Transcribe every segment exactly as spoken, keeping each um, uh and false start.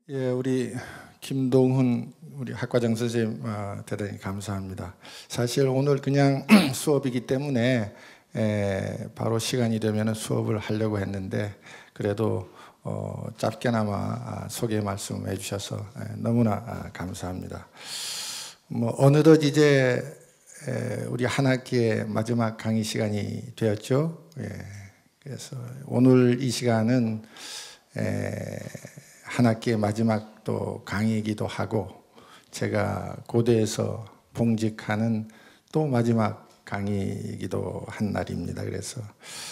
예, 우리 김동훈 우리 학과장 선생님 아, 대단히 감사합니다. 사실 오늘 그냥 수업이기 때문에 에, 바로 시간이 되면 수업을 하려고 했는데 그래도 어, 짧게나마 아, 소개 말씀해 주셔서 에, 너무나 아, 감사합니다. 뭐 어느덧 이제 에, 우리 한 학기의 마지막 강의 시간이 되었죠. 예, 그래서 오늘 이 시간은 에, 한 학기의 마지막 또 강의이기도 하고 제가 고대에서 봉직하는 또 마지막 강의이기도 한 날입니다. 그래서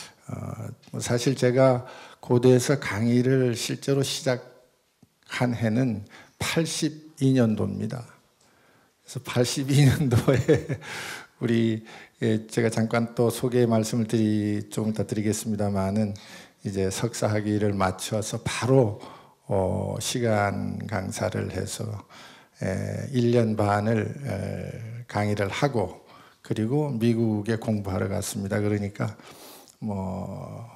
어, 사실 제가 고대에서 강의를 실제로 시작한 해는 팔십이 년도입니다. 그래서 팔십이 년도에 우리 제가 잠깐 또 소개 말씀을 드리 좀 이따 드리겠습니다만은 이제 석사 학위를 마쳐서 바로 어, 시간 강사를 해서 에, 일 년 반을 에, 강의를 하고 그리고 미국에 공부하러 갔습니다. 그러니까 뭐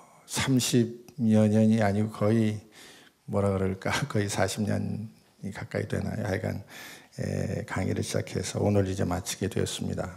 삼십여 년이 아니고 거의 뭐라 그럴까 거의 사십 년이 가까이 되나요? 하여간 에, 강의를 시작해서 오늘 이제 마치게 되었습니다.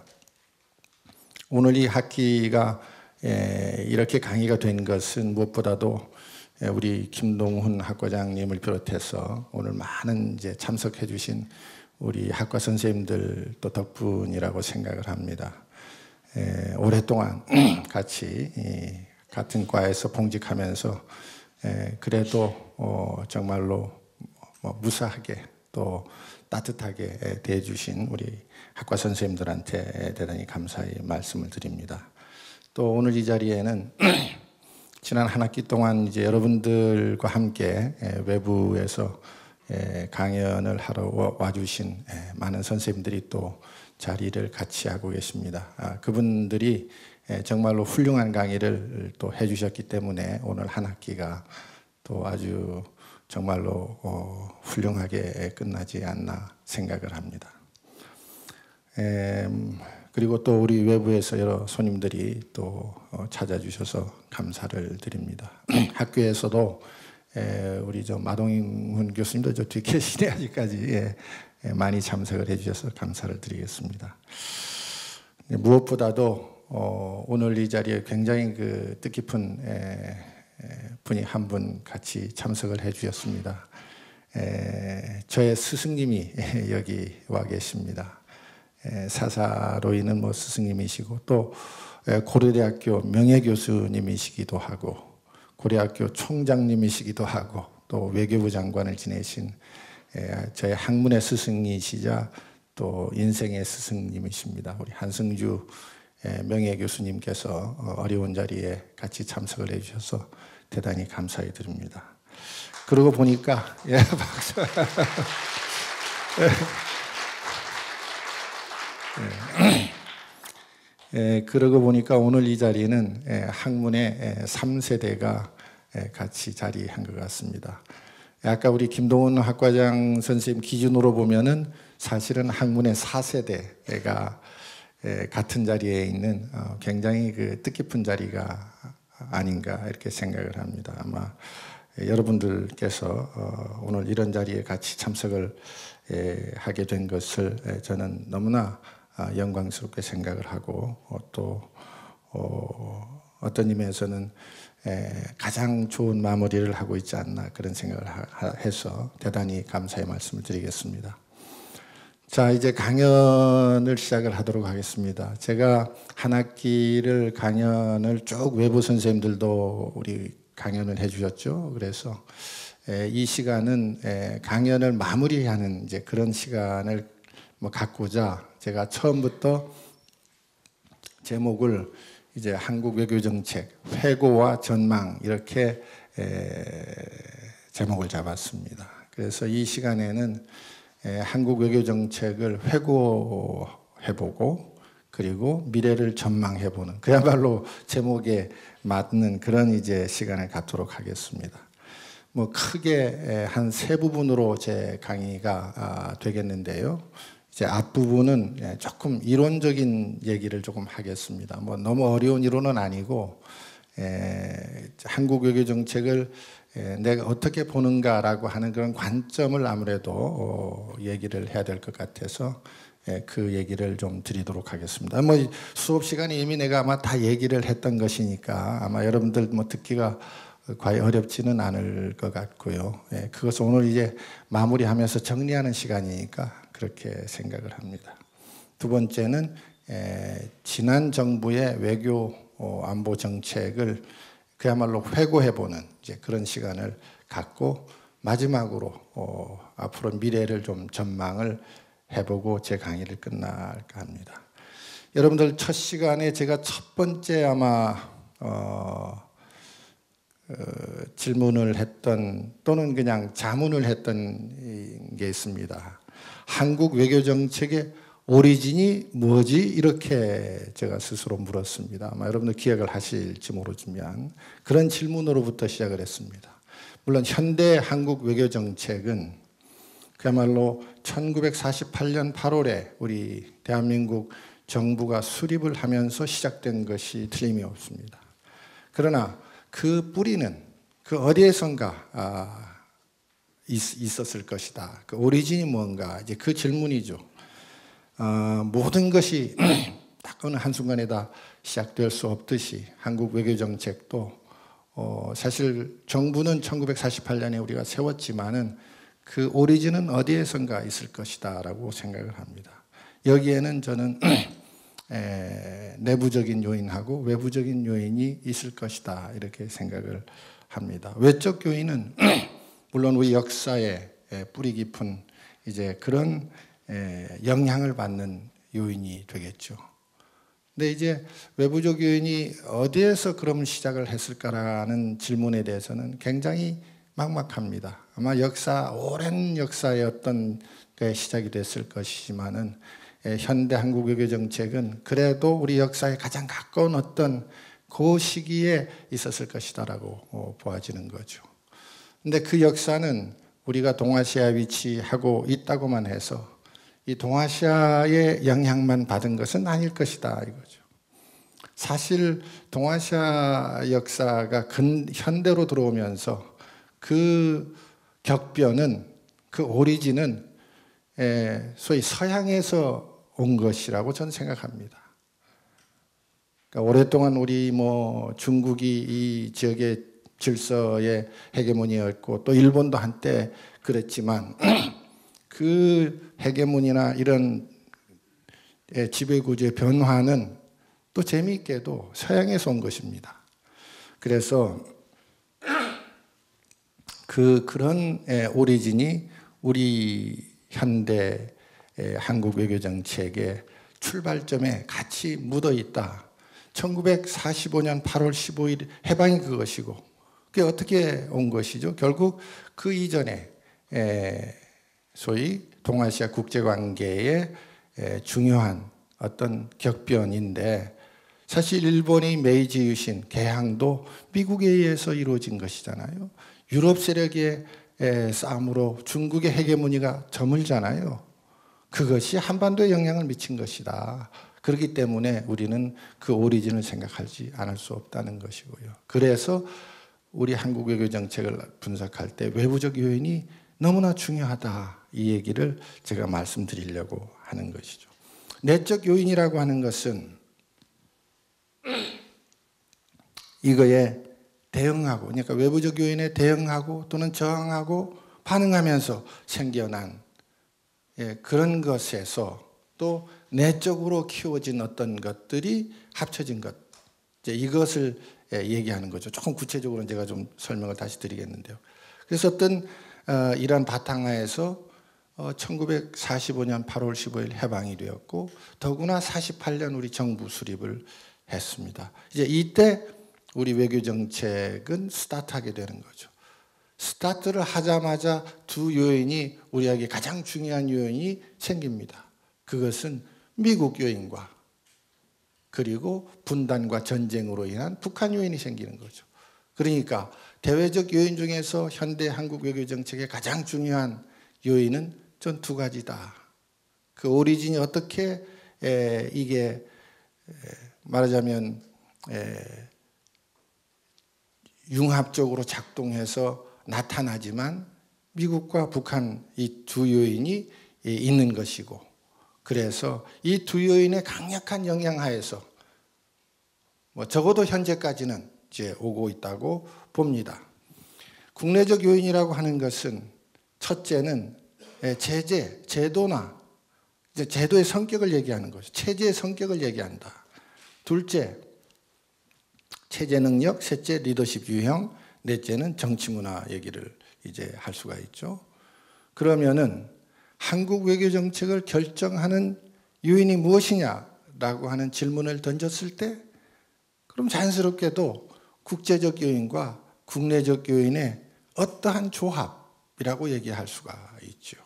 오늘 이 학기가 에, 이렇게 강의가 된 것은 무엇보다도 우리 김동훈 학과장님을 비롯해서 오늘 많은 이제 참석해 주신 우리 학과 선생님들 또 덕분이라고 생각을 합니다. 에, 오랫동안 같이 이, 같은 과에서 봉직하면서 에, 그래도 어, 정말로 뭐 무사하게 또 따뜻하게 대해 주신 우리 학과 선생님들한테 대단히 감사의 말씀을 드립니다. 또 오늘 이 자리에는 지난 한 학기 동안 이제 여러분들과 함께 외부에서 강연을 하러 와주신 많은 선생님들이 또 자리를 같이 하고 계십니다. 그분들이 정말로 훌륭한 강의를 또 해주셨기 때문에 오늘 한 학기가 또 아주 정말로 훌륭하게 끝나지 않나 생각을 합니다. 그리고 또 우리 외부에서 여러 손님들이 또 찾아주셔서 감사를 드립니다. 학교에서도 우리 저 마동훈 교수님도 저 뒤에 계시네 아직까지 많이 참석을 해주셔서 감사를 드리겠습니다. 무엇보다도 오늘 이 자리에 굉장히 그 뜻깊은 분이 한 분 같이 참석을 해주셨습니다. 저의 스승님이 여기 와 계십니다. 사사로이는 뭐 스승님이시고 또 고려대학교 명예교수님이시기도 하고 고려학교 총장님이시기도 하고 또 외교부 장관을 지내신 저의 학문의 스승이시자 또 인생의 스승님이십니다. 우리 한승주 명예교수님께서 어려운 자리에 같이 참석을 해주셔서 대단히 감사히 드립니다. 그러고 보니까 예 박수. 예, 그러고 보니까 오늘 이 자리는 예, 학문의 삼 세대가 예, 같이 자리한 것 같습니다. 아까 우리 김동훈 학과장 선생님 기준으로 보면은 사실은 학문의 사 세대가 예, 같은 자리에 있는 어, 굉장히 그 뜻깊은 자리가 아닌가 이렇게 생각을 합니다. 아마 예, 여러분들께서 어, 오늘 이런 자리에 같이 참석을 예, 하게 된 것을 예, 저는 너무나 영광스럽게 생각을 하고 또 어, 어떤 의미에서는 가장 좋은 마무리를 하고 있지 않나 그런 생각을 해서 대단히 감사의 말씀을 드리겠습니다. 자, 이제 강연을 시작을 하도록 하겠습니다. 제가 한 학기를 강연을 쭉 외부 선생님들도 우리 강연을 해주셨죠. 그래서 이 시간은 강연을 마무리하는 이제 그런 시간을 뭐 갖고자 제가 처음부터 제목을 이제 한국 외교 정책 회고와 전망 이렇게 에, 제목을 잡았습니다. 그래서 이 시간에는 에, 한국 외교 정책을 회고해보고 그리고 미래를 전망해보는 그야말로 제목에 맞는 그런 이제 시간을 갖도록 하겠습니다. 뭐 크게 한 세 부분으로 제 강의가 아, 되겠는데요. 이제 앞부분은 조금 이론적인 얘기를 조금 하겠습니다. 뭐 너무 어려운 이론은 아니고 에, 한국 외교 정책을 내가 어떻게 보는가라고 하는 그런 관점을 아무래도 얘기를 해야 될 것 같아서 그 얘기를 좀 드리도록 하겠습니다. 뭐 수업 시간에 이미 내가 아마 다 얘기를 했던 것이니까 아마 여러분들 뭐 듣기가 과연 어렵지는 않을 것 같고요. 그것을 오늘 이제 마무리하면서 정리하는 시간이니까 그렇게 생각을 합니다. 두 번째는 지난 정부의 외교 안보 정책을 그야말로 회고해보는 이제 그런 시간을 갖고 마지막으로 어, 앞으로 미래를 좀 전망을 해보고 제 강의를 끝날까 합니다. 여러분들 첫 시간에 제가 첫 번째 아마 어, 어, 질문을 했던 또는 그냥 자문을 했던 게 있습니다. 한국 외교 정책의 오리진이 뭐지? 이렇게 제가 스스로 물었습니다. 아마 여러분들 기억을 하실지 모르지만 그런 질문으로부터 시작을 했습니다. 물론 현대 한국 외교 정책은 그야말로 천구백사십팔 년 팔월에 우리 대한민국 정부가 수립을 하면서 시작된 것이 틀림이 없습니다. 그러나 그 뿌리는 그 어디에선가 아, 있, 있었을 것이다. 그 오리진이 뭔가 이제 그 질문이죠. 어, 모든 것이 딱 어느 한순간에 다 시작될 수 없듯이 한국 외교 정책도 어, 사실 정부는 천구백사십팔 년에 우리가 세웠지만은 그 오리진은 어디에선가 있을 것이다 라고 생각을 합니다. 여기에는 저는 에, 내부적인 요인하고 외부적인 요인이 있을 것이다 이렇게 생각을 합니다. 외적 요인은 물론 우리 역사에 뿌리 깊은 이제 그런 영향을 받는 요인이 되겠죠. 근데 이제 외부적 요인이 어디에서 그럼 시작을 했을까라는 질문에 대해서는 굉장히 막막합니다. 아마 역사, 오랜 역사의 어떤 게 시작이 됐을 것이지만은 현대 한국 외교 정책은 그래도 우리 역사에 가장 가까운 어떤 그 시기에 있었을 것이다라고 보아지는 거죠. 근데 그 역사는 우리가 동아시아에 위치하고 있다고만 해서 이 동아시아의 영향만 받은 것은 아닐 것이다 이거죠. 사실 동아시아 역사가 근 현대로 들어오면서 그 격변은 그 오리진은 소위 서양에서 온 것이라고 저는 생각합니다. 그러니까 오랫동안 우리 뭐 중국이 이 지역의 질서의 헤게모니였고 또 일본도 한때 그랬지만 그 헤게모니나 이런 지배구조의 변화는 또 재미있게도 서양에서 온 것입니다. 그래서 그 그런 오리진이 우리 현대 한국 외교 정책의 출발점에 같이 묻어 있다. 천구백사십오 년 팔월 십오일 해방이 그것이고 그게 어떻게 온 것이죠? 결국 그 이전에 소위 동아시아 국제관계의 중요한 어떤 격변인데 사실 일본의 메이지 유신, 개항도 미국에 의해서 이루어진 것이잖아요. 유럽 세력의 싸움으로 중국의 헤게모니가 저물잖아요. 그것이 한반도에 영향을 미친 것이다. 그렇기 때문에 우리는 그 오리진을 생각하지 않을 수 없다는 것이고요. 그래서 우리 한국 외교 정책을 분석할 때 외부적 요인이 너무나 중요하다. 이 얘기를 제가 말씀드리려고 하는 것이죠. 내적 요인이라고 하는 것은 이거에 대응하고, 그러니까 외부적 요인에 대응하고 또는 저항하고 반응하면서 생겨난 그런 것에서 또 내적으로 키워진 어떤 것들이 합쳐진 것, 이제 이것을 얘기하는 거죠. 조금 구체적으로는 제가 좀 설명을 다시 드리겠는데요. 그래서 어떤 이러한 바탕하에서 천구백사십오 년 팔월 십오일 해방이 되었고 더구나 사십팔 년 우리 정부 수립을 했습니다. 이제 이때 우리 외교 정책은 스타트하게 되는 거죠. 스타트를 하자마자 두 요인이 우리에게 가장 중요한 요인이 생깁니다. 그것은 미국 요인과 그리고 분단과 전쟁으로 인한 북한 요인이 생기는 거죠. 그러니까 대외적 요인 중에서 현대 한국 외교 정책의 가장 중요한 요인은 전 두 가지다. 그 오리진이 어떻게 에, 이게 에, 말하자면 에, 융합적으로 작동해서 나타나지만 미국과 북한 이 두 요인이 있는 것이고, 그래서 이 두 요인의 강력한 영향 하에서 뭐 적어도 현재까지는 이제 오고 있다고 봅니다. 국내적 요인이라고 하는 것은 첫째는 제재, 제도나 이제 제도의 성격을 얘기하는 거죠. 체제의 성격을 얘기한다. 둘째, 체제 능력, 셋째 리더십 유형, 넷째는 정치 문화 얘기를 이제 할 수가 있죠. 그러면은 한국 외교 정책을 결정하는 요인이 무엇이냐라고 하는 질문을 던졌을 때, 그럼 자연스럽게도 국제적 요인과 국내적 요인의 어떠한 조합이라고 얘기할 수가 있죠.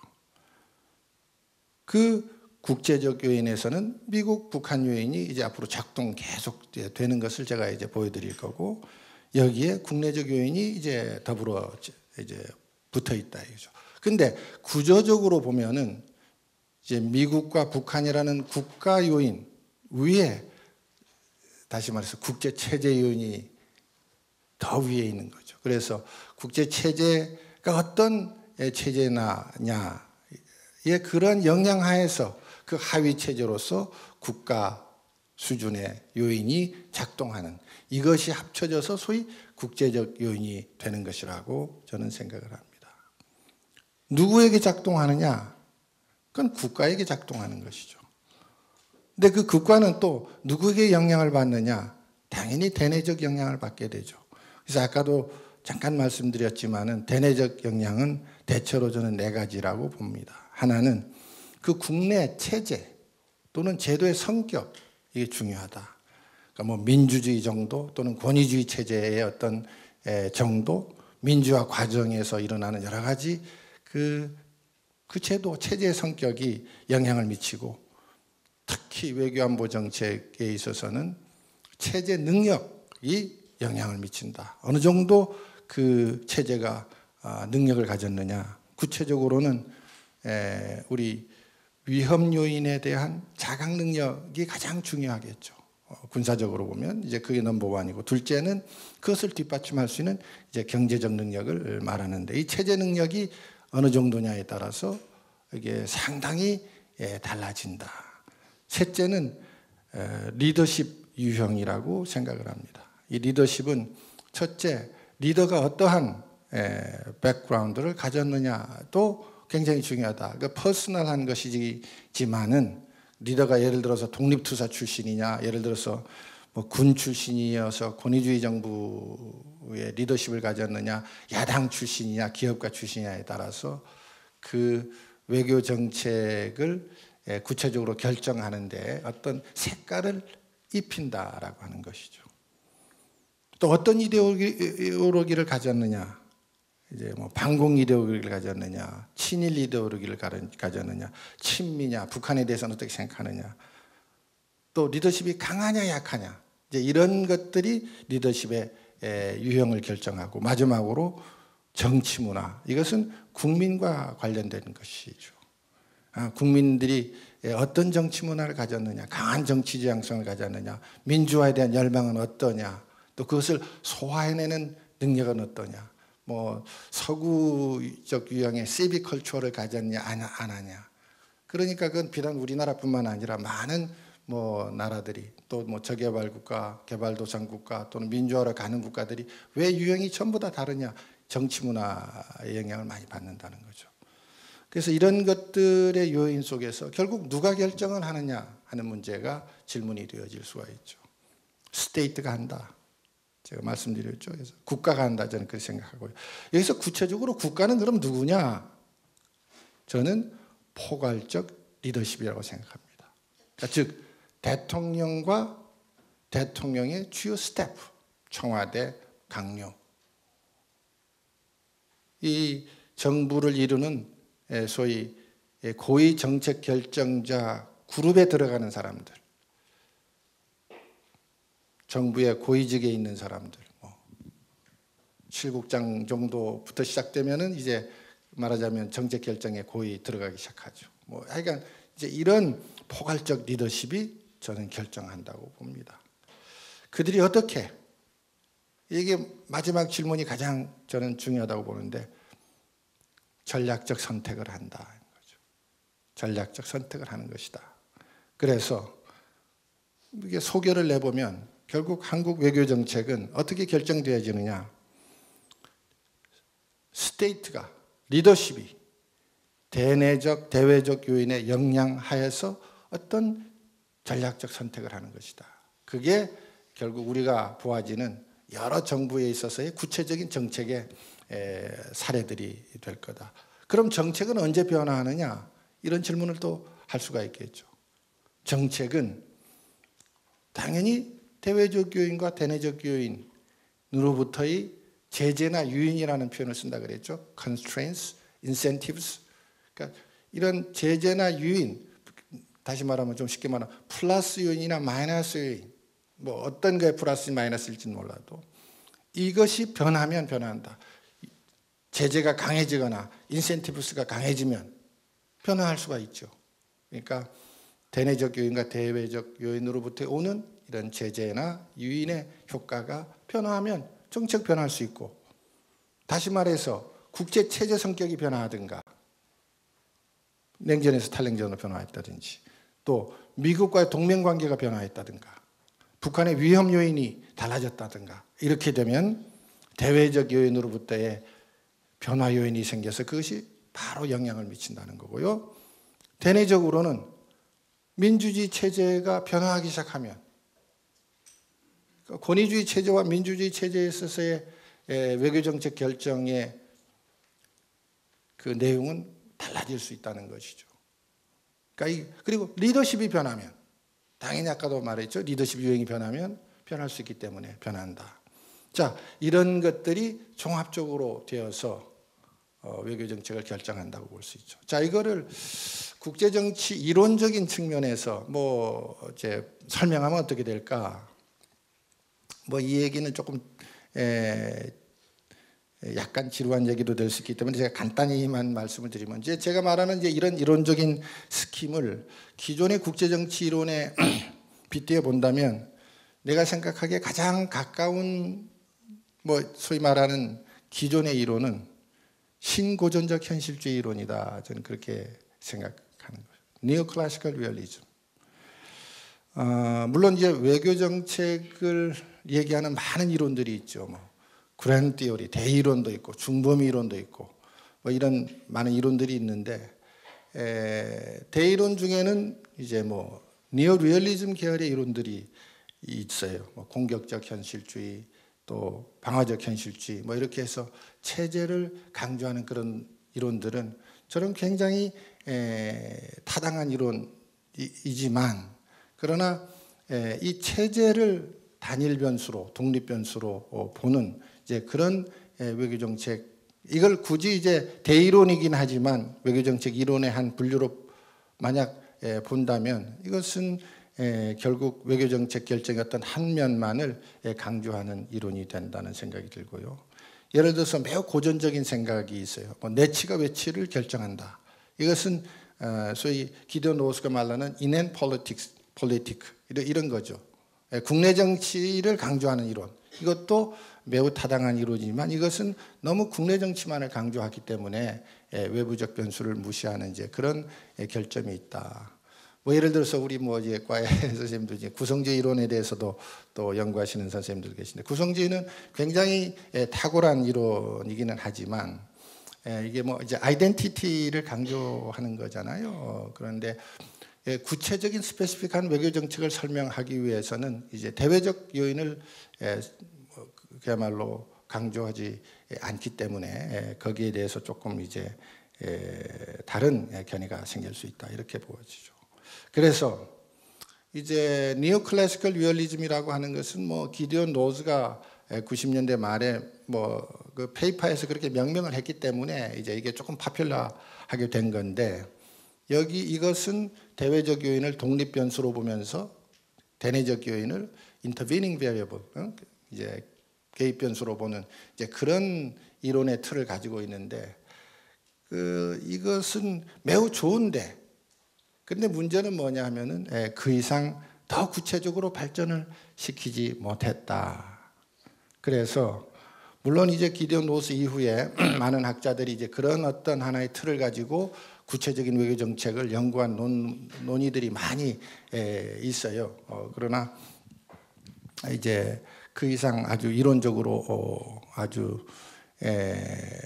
그 국제적 요인에서는 미국, 북한 요인이 이제 앞으로 작동 계속 되는 것을 제가 이제 보여드릴 거고, 여기에 국내적 요인이 이제 더불어 이제 붙어 있다 이거죠. 근데 구조적으로 보면은 이제 미국과 북한이라는 국가 요인 위에, 다시 말해서 국제 체제 요인이 더 위에 있는 거죠. 그래서 국제 체제가 어떤 체제냐의 그런 영향 하에서 그 하위 체제로서 국가 수준의 요인이 작동하는, 이것이 합쳐져서 소위 국제적 요인이 되는 것이라고 저는 생각을 합니다. 누구에게 작동하느냐? 그건 국가에게 작동하는 것이죠. 근데 그 국가는 또 누구에게 영향을 받느냐? 당연히 대내적 영향을 받게 되죠. 그래서 아까도 잠깐 말씀드렸지만은 대내적 영향은 대체로 저는 네 가지라고 봅니다. 하나는 그 국내 체제 또는 제도의 성격, 이게 중요하다. 그러니까 뭐 민주주의 정도 또는 권위주의 체제의 어떤 정도, 민주화 과정에서 일어나는 여러 가지 그, 그 제도, 체제의 성격이 영향을 미치고, 특히 외교안보 정책에 있어서는 체제 능력이 영향을 미친다. 어느 정도 그 체제가 능력을 가졌느냐. 구체적으로는 우리 위험 요인에 대한 자각 능력이 가장 중요하겠죠. 군사적으로 보면 이제 그게 넘버원이고, 둘째는 그것을 뒷받침할 수 있는 이제 경제적 능력을 말하는데, 이 체제 능력이 어느 정도냐에 따라서 이게 상당히 달라진다. 셋째는 리더십 유형이라고 생각을 합니다. 이 리더십은 첫째, 리더가 어떠한 백그라운드를 가졌느냐도 굉장히 중요하다. 그러니까 퍼스널한 것이지만은, 리더가 예를 들어서 독립투사 출신이냐, 예를 들어서 뭐 군 출신이어서 권위주의 정부의 리더십을 가졌느냐, 야당 출신이냐, 기업가 출신이냐에 따라서 그 외교 정책을 구체적으로 결정하는데 어떤 색깔을 입힌다라고 하는 것이죠. 또 어떤 이데올로기를 가졌느냐, 이제 뭐 반공 이데올로기를 가졌느냐, 친일 이데올로기를 가졌느냐, 친미냐, 북한에 대해서는 어떻게 생각하느냐, 또 리더십이 강하냐 약하냐, 이제 이런 것들이 리더십의 유형을 결정하고, 마지막으로 정치 문화, 이것은 국민과 관련된 것이죠. 국민들이 어떤 정치 문화를 가졌느냐, 강한 정치 지향성을 가졌느냐, 민주화에 대한 열망은 어떠냐, 또 그것을 소화해내는 능력은 어떠냐, 뭐 서구적 유형의 시빅 컬처를 가졌냐 안 하냐. 그러니까 그건 비단 우리나라뿐만 아니라 많은 뭐 나라들이, 또 뭐 저개발 국가, 개발도상 국가 또는 민주화로 가는 국가들이 왜 유형이 전부 다 다르냐? 정치 문화의 영향을 많이 받는다는 거죠. 그래서 이런 것들의 요인 속에서 결국 누가 결정을 하느냐 하는 문제가 질문이 되어질 수가 있죠. 스테이트가 한다. 제가 말씀드렸죠. 그래서 국가가 한다. 저는 그렇게 생각하고요. 여기서 구체적으로 국가는 그럼 누구냐? 저는 포괄적 리더십이라고 생각합니다. 그러니까 즉 대통령과 대통령의 주요 스태프, 청와대, 강요, 이 정부를 이루는 소위 고위 정책 결정자 그룹에 들어가는 사람들, 정부의 고위직에 있는 사람들, 뭐 칠국장 정도부터 시작되면은 이제 말하자면 정책 결정에 고위 들어가기 시작하죠. 뭐 하여간 이제 이런 포괄적 리더십이 저는 결정한다고 봅니다. 그들이 어떻게 이게 마지막 질문이 가장 저는 중요하다고 보는데 전략적 선택을 한다. 전략적 선택을 하는 것이다. 그래서 이게 소개를 내보면 결국 한국 외교 정책은 어떻게 결정되어지느냐? 스테이트가, 리더십이 대내적, 대외적 요인의 영향 하에서 어떤 전략적 선택을 하는 것이다. 그게 결국 우리가 보아지는 여러 정부에 있어서의 구체적인 정책의 사례들이 될 거다. 그럼 정책은 언제 변화하느냐? 이런 질문을 또 할 수가 있겠죠. 정책은 당연히 대외적 요인과 대내적 요인으로부터의 제재나 유인이라는 표현을 쓴다 그랬죠. constraints, incentives. 그러니까 이런 제재나 유인, 다시 말하면 좀 쉽게 말하면 플러스 요인이나 마이너스 요인, 뭐 어떤 게 플러스 마이너스일지는 몰라도 이것이 변하면 변화한다. 제재가 강해지거나 인센티브스가 강해지면 변화할 수가 있죠. 그러니까 대내적 요인과 대외적 요인으로부터 오는 이런 제재나 유인의 효과가 변화하면 정책 변화할 수 있고, 다시 말해서 국제 체제 성격이 변화하든가 냉전에서 탈냉전으로 변화했다든지, 또 미국과의 동맹 관계가 변화했다든가, 북한의 위험 요인이 달라졌다든가, 이렇게 되면 대외적 요인으로부터의 변화 요인이 생겨서 그것이 바로 영향을 미친다는 거고요. 대내적으로는 민주주의 체제가 변화하기 시작하면, 권위주의 체제와 민주주의 체제에 있어서의 외교정책 결정의 그 내용은 달라질 수 있다는 것이죠. 그러니까 그리고 리더십이 변하면, 당연히 아까도 말했죠. 리더십 유행이 변하면 변할 수 있기 때문에 변한다. 자, 이런 것들이 종합적으로 되어서 외교정책을 결정한다고 볼 수 있죠. 자, 이거를 국제정치 이론적인 측면에서 뭐 이제 설명하면 어떻게 될까? 뭐 이 얘기는 조금 에 약간 지루한 얘기도 될 수 있기 때문에 제가 간단히만 말씀을 드리면, 이제 제가 말하는 이제 이런 이론적인 스킴을 기존의 국제정치 이론에 빗대어 본다면, 내가 생각하기에 가장 가까운 뭐 소위 말하는 기존의 이론은 신고전적 현실주의 이론이다. 저는 그렇게 생각하는 거예요. 니오클래시컬 리얼리즘. 어, 물론 이제 외교 정책을 얘기하는 많은 이론들이 있죠. 뭐 그랜드 티어리, 대이론도 있고 중범위 이론도 있고 뭐 이런 많은 이론들이 있는데, 에, 대이론 중에는 이제 뭐 니오 리얼리즘 계열의 이론들이 있어요. 뭐 공격적 현실주의, 또 방어적 현실주의, 뭐 이렇게 해서 체제를 강조하는 그런 이론들은 저는 굉장히 에, 타당한 이론이지만, 그러나 에, 이 체제를 단일 변수로, 독립 변수로 보는 이제 그런 외교 정책, 이걸 굳이 이제 대이론이긴 하지만 외교 정책 이론의 한 분류로 만약 본다면 이것은 결국 외교 정책 결정의 어떤 한 면만을 강조하는 이론이 된다는 생각이 들고요. 예를 들어서 매우 고전적인 생각이 있어요. 뭐 내치가 외치를 결정한다. 이것은 소위 기디언 로스가 말하는 인앤 폴리틱스, 폴리티크 이런 거죠. 국내 정치를 강조하는 이론, 이것도 매우 타당한 이론이지만 이것은 너무 국내 정치만을 강조하기 때문에 외부적 변수를 무시하는 이제 그런 결점이 있다. 뭐 예를 들어서 우리 뭐 이제 과외 선생님들 이제 구성주의 이론에 대해서도 또 연구하시는 선생님들 계신데, 구성주의는 굉장히 탁월한 이론이기는 하지만 이게 뭐 이제 아이덴티티를 강조하는 거잖아요. 그런데 구체적인 스페시픽한 외교 정책을 설명하기 위해서는 이제 대외적 요인을 그야말로 강조하지 않기 때문에 거기에 대해서 조금 이제 다른 견해가 생길 수 있다, 이렇게 보여지죠. 그래서 이제 니오클래시컬 리얼리즘이라고 하는 것은 뭐 기디언 로즈가 구십 년대 말에 뭐 그 페이퍼에서 그렇게 명명을 했기 때문에 이제 이게 조금 파퓰러하게 된 건데, 여기 이것은 대외적 요인을 독립 변수로 보면서 대내적 요인을 intervening variable, 이제 개입 변수로 보는 이제 그런 이론의 틀을 가지고 있는데, 그 이것은 매우 좋은데, 그런데 문제는 뭐냐 하면은 그 이상 더 구체적으로 발전을 시키지 못했다. 그래서 물론 이제 기디온 로스 이후에 많은 학자들이 이제 그런 어떤 하나의 틀을 가지고 구체적인 외교 정책을 연구한 논, 논의들이 많이 에, 있어요. 어, 그러나 이제 그 이상 아주 이론적으로 어, 아주 에,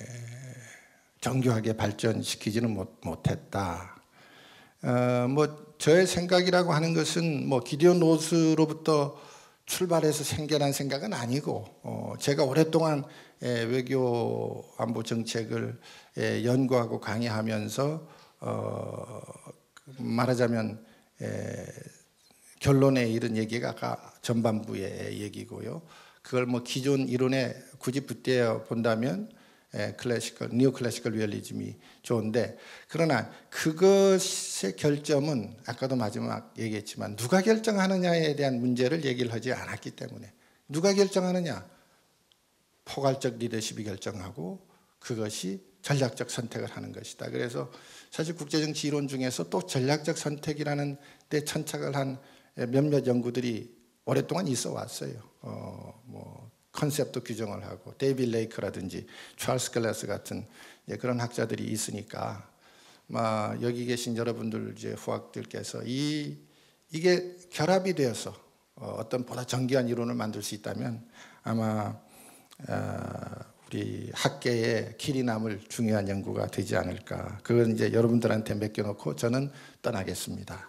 정교하게 발전시키지는 못, 못했다. 어, 뭐 저의 생각이라고 하는 것은 뭐 기디온 로스로부터 출발해서 생겨난 생각은 아니고 어, 제가 오랫동안 에, 외교 안보 정책을 에, 연구하고 강의하면서 어, 말하자면 에, 결론에 이른 얘기가 아까 전반부의 얘기고요. 그걸 뭐 기존 이론에 굳이 빗대어 본다면 에, 클래시컬, 니오 클래시컬 리얼리즘이 좋은데, 그러나 그것의 결점은 아까도 마지막 얘기했지만 누가 결정하느냐에 대한 문제를 얘기를 하지 않았기 때문에, 누가 결정하느냐? 포괄적 리더십이 결정하고 그것이 전략적 선택을 하는 것이다. 그래서 사실 국제정치 이론 중에서 또 전략적 선택이라는 데 천착을 한 몇몇 연구들이 오랫동안 있어 왔어요. 어, 뭐 컨셉도 규정을 하고 데이빗 레이크라든지 찰스 클래스 같은 그런 학자들이 있으니까, 막 여기 계신 여러분들 이제 후학들께서 이 이게 결합이 되어서 어떤 보다 정교한 이론을 만들 수 있다면 아마 우리 학계에 길이 남을 중요한 연구가 되지 않을까. 그건 이제 여러분들한테 맡겨놓고 저는 떠나겠습니다.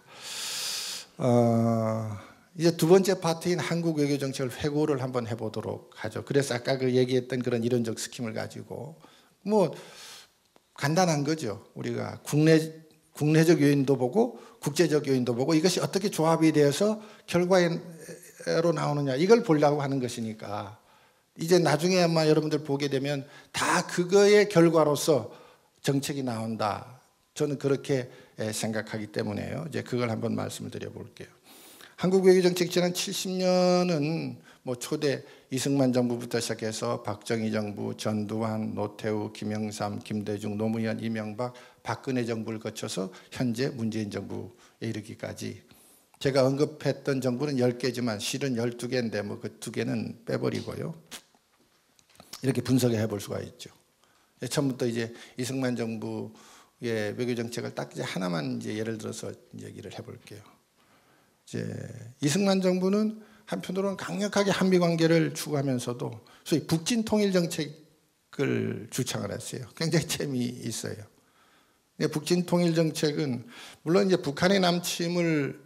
어, 이제 두 번째 파트인 한국 외교 정책을 회고를 한번 해보도록 하죠. 그래서 아까 그 얘기했던 그런 이론적 스킴을 가지고 뭐 간단한 거죠. 우리가 국내 국내적 요인도 보고 국제적 요인도 보고 이것이 어떻게 조합이 되어서 결과로 나오느냐, 이걸 보려고 하는 것이니까 이제 나중에 아마 여러분들 보게 되면 다 그거의 결과로서 정책이 나온다. 저는 그렇게 생각하기 때문에요. 이제 그걸 한번 말씀을 드려볼게요. 한국 외교 정책 지난 칠십 년은 뭐 초대 이승만 정부부터 시작해서 박정희 정부, 전두환, 노태우, 김영삼, 김대중, 노무현, 이명박, 박근혜 정부를 거쳐서 현재 문재인 정부에 이르기까지, 제가 언급했던 정부는 열 개지만 실은 열두 개인데 뭐 그 두 개는 빼버리고요. 이렇게 분석해 볼 수가 있죠. 처음부터 이제 이승만 정부의 외교 정책을 딱 이제 하나만 이제 예를 들어서 얘기를 해볼게요. 이제 이승만 정부는 한편으로는 강력하게 한미 관계를 추구하면서도 소위 북진 통일 정책을 주창을 했어요. 굉장히 재미있어요. 북진 통일 정책은 물론 이제 북한의 남침을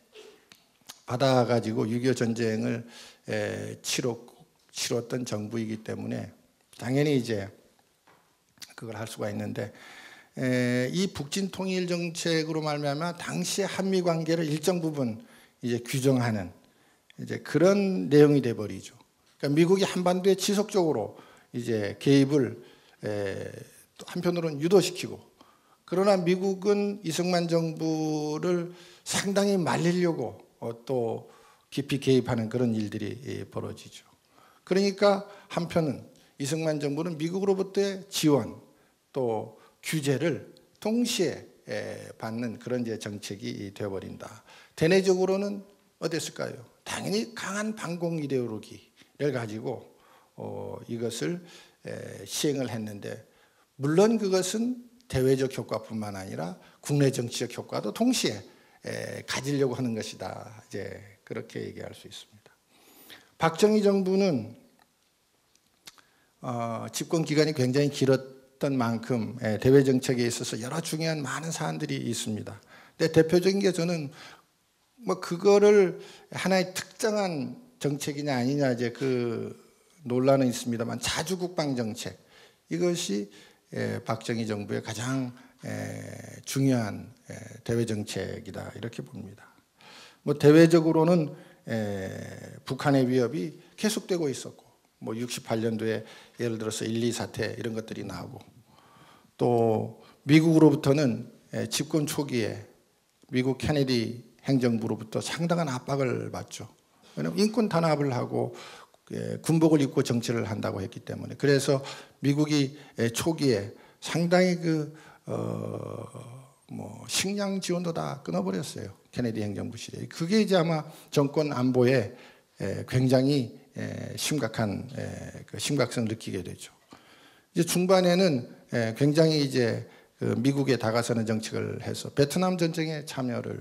받아가지고 육이오 전쟁을 치렀, 치렀던 정부이기 때문에 당연히 이제 그걸 할 수가 있는데, 이 북진 통일 정책으로 말미암아 당시 한미 관계를 일정 부분 이제 규정하는 이제 그런 내용이 돼 버리죠. 그러니까 미국이 한반도에 지속적으로 이제 개입을 한편으로는 유도시키고, 그러나 미국은 이승만 정부를 상당히 말리려고 또 깊이 개입하는 그런 일들이 벌어지죠. 그러니까 한편은 이승만 정부는 미국으로부터의 지원 또 규제를 동시에 받는 그런 이제 정책이 되어버린다. 대내적으로는 어땠을까요? 당연히 강한 반공 이데올로기를 가지고 어, 이것을 에, 시행을 했는데, 물론 그것은 대외적 효과뿐만 아니라 국내 정치적 효과도 동시에 에, 가지려고 하는 것이다. 이제 그렇게 얘기할 수 있습니다. 박정희 정부는 어, 집권 기간이 굉장히 길었던 만큼 에, 대외 정책에 있어서 여러 중요한 많은 사안들이 있습니다. 근데 대표적인 게 저는 뭐 그거를 하나의 특정한 정책이냐 아니냐 이제 그 논란은 있습니다만, 자주 국방 정책, 이것이 에, 박정희 정부의 가장 에, 중요한 에, 대외 정책이다 이렇게 봅니다. 뭐 대외적으로는 에, 북한의 위협이 계속되고 있었고, 뭐 육십팔 년도에 예를 들어서 일, 이 사태 이런 것들이 나오고, 또 미국으로부터는 에, 집권 초기에 미국 케네디 행정부로부터 상당한 압박을 받죠. 왜냐하면 인권 탄압을 하고 군복을 입고 정치를 한다고 했기 때문에. 그래서 미국이 초기에 상당히 그 어 뭐 식량 지원도 다 끊어버렸어요. 케네디 행정부 시절에. 그게 이제 아마 정권 안보에 굉장히 심각한 그 심각성을 느끼게 되죠. 이제 중반에는 굉장히 이제 그 미국에 다가서는 정책을 해서 베트남 전쟁에 참여를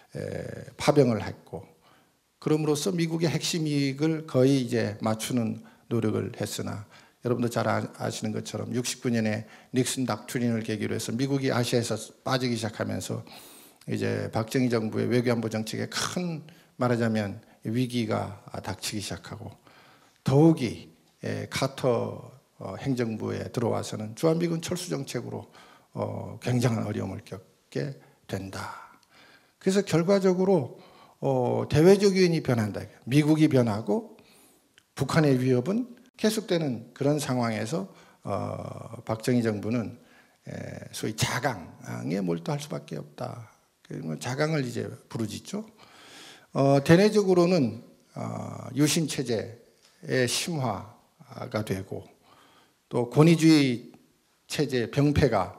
파병을 했고, 그럼으로써 미국의 핵심 이익을 거의 이제 맞추는 노력을 했으나, 여러분도 잘 아시는 것처럼 육십구 년에 닉슨 닥트린을 계기로 해서 미국이 아시아에서 빠지기 시작하면서 이제 박정희 정부의 외교안보 정책에 큰, 말하자면 위기가 닥치기 시작하고, 더욱이 카터 행정부에 들어와서는 주한미군 철수 정책으로 굉장한 어려움을 겪게 된다. 그래서 결과적으로 대외적 요인이 변한다. 미국이 변하고 북한의 위협은 계속되는 그런 상황에서 박정희 정부는 소위 자강에 몰두할 수밖에 없다. 자강을 이제 부르짖죠. 대내적으로는 유신 체제의 심화가 되고, 또 권위주의 체제의 병폐가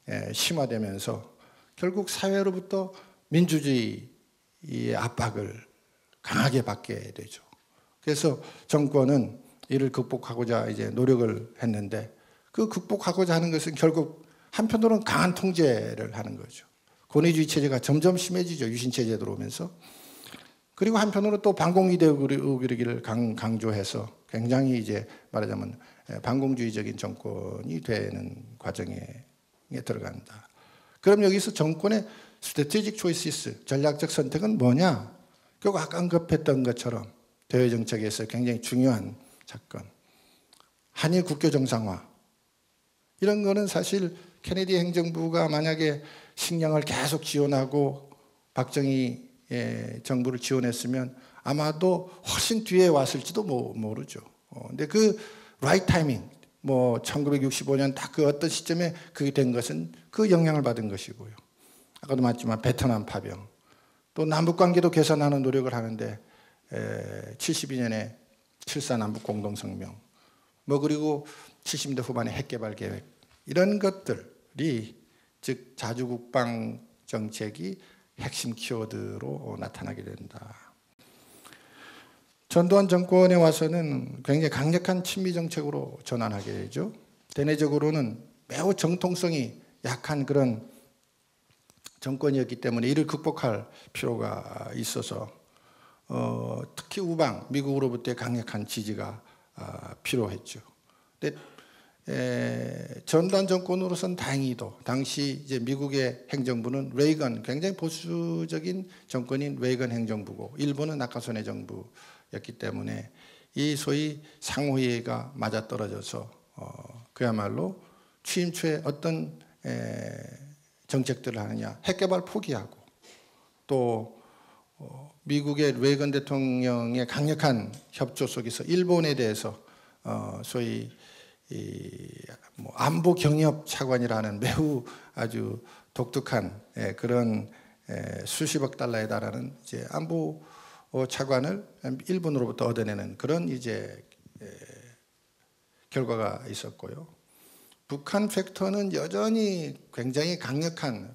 심화되면서 결국 사회로부터 민주주의의 압박을 강하게 받게 되죠. 그래서 정권은 이를 극복하고자 이제 노력을 했는데, 그 극복하고자 하는 것은 결국 한편으로는 강한 통제를 하는 거죠. 권위주의 체제가 점점 심해지죠. 유신 체제 들어오면서. 그리고 한편으로 또 반공 이데올로기를 강조해서 굉장히 이제 말하자면 반공주의적인 정권이 되는 과정에 들어간다. 그럼 여기서 정권의 strategic choices, 전략적 선택은 뭐냐? 결국 아까 언급했던 것처럼 대외 정책에서 굉장히 중요한 사건, 한일 국교 정상화, 이런 거는 사실 케네디 행정부가 만약에 식량을 계속 지원하고 박정희 정부를 지원했으면 아마도 훨씬 뒤에 왔을지도 모르죠. 근데 그 right timing, 뭐 천구백육십오 년 딱 그 어떤 시점에 그게 된 것은 그 영향을 받은 것이고요. 아까도 말했지만 베트남 파병, 또 남북 관계도 개선하는 노력을 하는데 칠십이 년에 칠사 남북 공동성명, 뭐 그리고 칠십 년대 후반에 핵개발 계획, 이런 것들이 즉 자주국방 정책이 핵심 키워드로 나타나게 된다. 전두환 정권에 와서는 굉장히 강력한 친미 정책으로 전환하게 되죠. 대내적으로는 매우 정통성이 약한 그런 정권이었기 때문에 이를 극복할 필요가 있어서 어, 특히 우방, 미국으로부터의 강력한 지지가 어, 필요했죠. 근데 에, 전두환 정권으로서는 다행히도 당시 이제 미국의 행정부는 레이건, 굉장히 보수적인 정권인 레이건 행정부고, 일본은 낙하선의 정부였기 때문에 이 소위 상호이해가 맞아떨어져서 어, 그야말로 취임 초에 어떤 에, 정책들을 하느냐, 핵개발 포기하고, 또 어, 미국의 레이건 대통령의 강력한 협조 속에서 일본에 대해서 어, 소위 이 뭐 안보 경협 차관이라는 매우 아주 독특한 예, 그런 예, 수십억 달러에 달하는 이제 안보 차관을 일본으로부터 얻어내는 그런 이제 예, 결과가 있었고요. 북한 팩터는 여전히 굉장히 강력한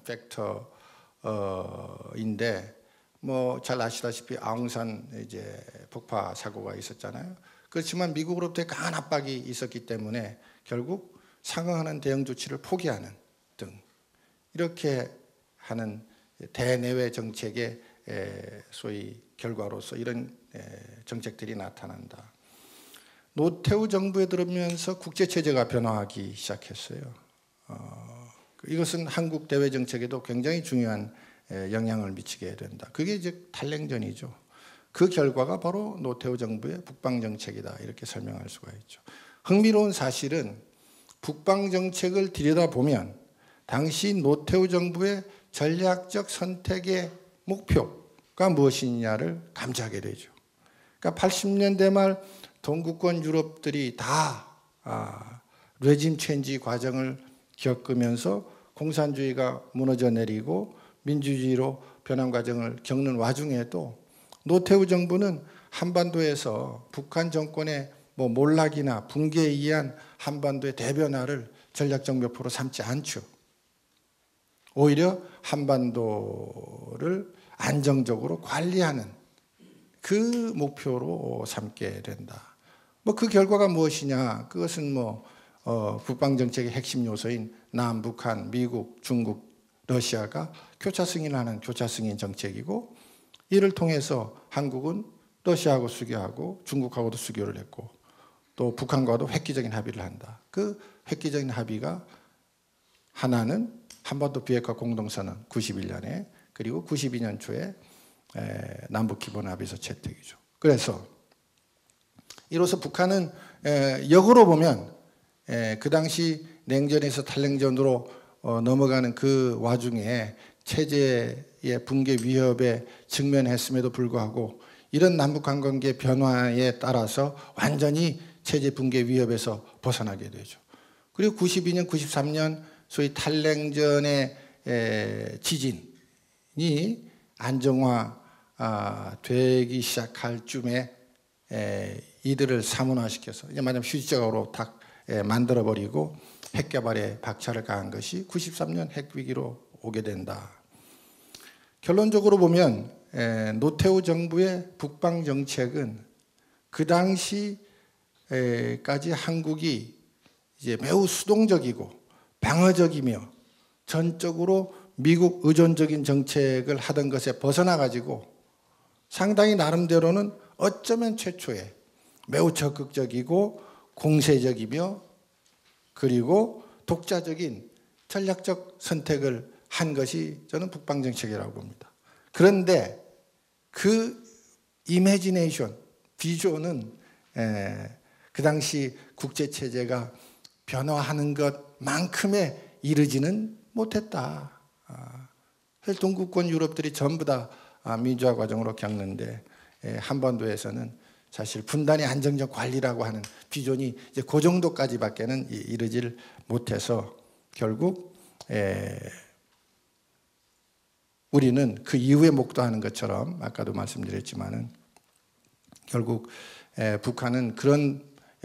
팩터인데, 뭐 잘 아시다시피 아웅산 이제 폭파 사고가 있었잖아요. 그렇지만 미국으로부터의 강한 압박이 있었기 때문에 결국 상응하는 대응 조치를 포기하는 등 이렇게 하는 대내외 정책의 소위 결과로서 이런 정책들이 나타난다. 노태우 정부에 들어오면서 국제체제가 변화하기 시작했어요. 어, 이것은 한국 대외 정책에도 굉장히 중요한 영향을 미치게 된다. 그게 이제 탈냉전이죠. 그 결과가 바로 노태우 정부의 북방정책이다, 이렇게 설명할 수가 있죠. 흥미로운 사실은 북방정책을 들여다보면 당시 노태우 정부의 전략적 선택의 목표가 무엇이냐를 감지하게 되죠. 그러니까 팔십 년대 말 동구권 유럽들이 다 아, 레짐 체인지 과정을 겪으면서 공산주의가 무너져 내리고 민주주의로 변한 과정을 겪는 와중에도 노태우 정부는 한반도에서 북한 정권의 뭐 몰락이나 붕괴에 의한 한반도의 대변화를 전략적 목표로 삼지 않죠. 오히려 한반도를 안정적으로 관리하는 그 목표로 삼게 된다. 뭐 그 결과가 무엇이냐? 그것은 뭐 어, 국방 정책의 핵심 요소인 남북한, 미국, 중국, 러시아가 교차 승인하는 교차 승인 정책이고, 이를 통해서 한국은 러시아하고 수교하고 중국하고도 수교를 했고, 또 북한과도 획기적인 합의를 한다. 그 획기적인 합의가 하나는 한반도 비핵화 공동선언 구십일 년에, 그리고 구십이 년 초에 남북기본합의서 채택이죠. 그래서 이로써 북한은 역으로 보면 그 당시 냉전에서 탈냉전으로 넘어가는 그 와중에 체제의 붕괴 위협에 직면했음에도 불구하고 이런 남북관관계 변화에 따라서 완전히 체제 붕괴 위협에서 벗어나게 되죠. 그리고 구십이 년, 구십삼 년 소위 탈냉전의 지진이 안정화 되기 시작할 쯤에 이들을 사문화시켜서 이제 말하자면 휴지적으로 딱 만들어버리고 핵개발에 박차를 가한 것이 구십삼 년 핵위기로 오게 된다. 결론적으로 보면 노태우 정부의 북방정책은 그 당시까지 한국이 이제 매우 수동적이고 방어적이며 전적으로 미국 의존적인 정책을 하던 것에 벗어나 가지고 상당히 나름대로는 어쩌면 최초의 매우 적극적이고 공세적이며 그리고 독자적인 전략적 선택을 한 것이 저는 북방정책이라고 봅니다. 그런데 그 이미지네이션, 비전은 그 당시 국제체제가 변화하는 것만큼의 이르지는 못했다. 동구권 유럽들이 전부 다 민주화 과정으로 겪는데 한반도에서는 사실 분단의 안정적 관리라고 하는 비전이 이제 그 정도까지밖에는 이르질 못해서 결국 우리는 그 이후에 목도하는 것처럼 아까도 말씀드렸지만은 결국 북한은 그런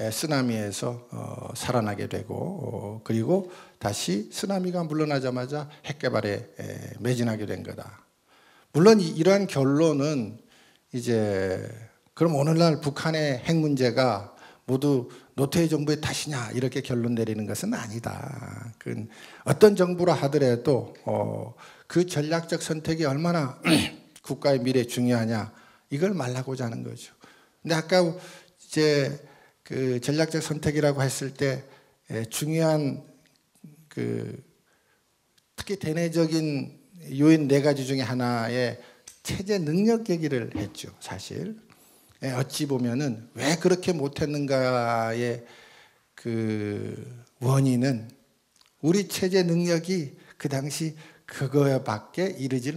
쓰나미에서 살아나게 되고 그리고 다시 쓰나미가 물러나자마자 핵개발에 매진하게 된 거다. 물론 이러한 결론은 이제 그럼 오늘날 북한의 핵 문제가 모두 노태우 정부의 탓이냐 이렇게 결론 내리는 것은 아니다. 그 어떤 정부라 하더라도 어 그 전략적 선택이 얼마나 국가의 미래에 중요하냐 이걸 말하고자 하는 거죠. 근데 아까 이제 그 전략적 선택이라고 했을 때 중요한 그 특히 대내적인 요인 네 가지 중에 하나의 체제 능력 얘기를 했죠. 사실 어찌 보면은 왜 그렇게 못했는가의 그 원인은 우리 체제 능력이 그 당시 그거밖에 이르지를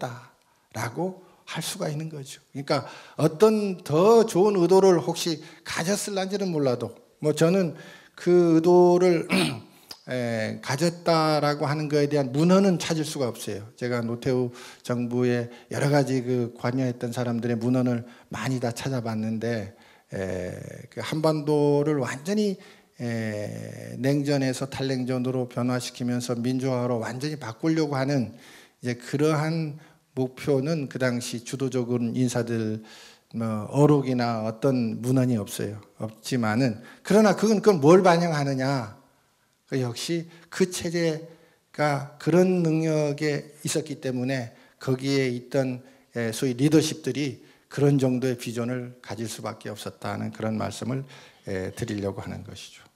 못했다라고 할 수가 있는 거죠. 그러니까 어떤 더 좋은 의도를 혹시 가졌을런지는 몰라도 뭐 저는 그 의도를 에, 가졌다라고 하는 것에 대한 문헌은 찾을 수가 없어요. 제가 노태우 정부의 여러 가지 그 관여했던 사람들의 문헌을 많이 다 찾아봤는데 에, 그 한반도를 완전히 에, 냉전에서 탈냉전으로 변화시키면서 민주화로 완전히 바꾸려고 하는 이제 그러한 목표는 그 당시 주도적인 인사들 뭐 어록이나 어떤 문헌이 없어요. 없지만은 그러나 그건 그건 뭘 반영하느냐? 역시 그 체제가 그런 능력에 있었기 때문에 거기에 있던 소위 리더십들이 그런 정도의 비전을 가질 수밖에 없었다는 그런 말씀을 드리려고 하는 것이죠.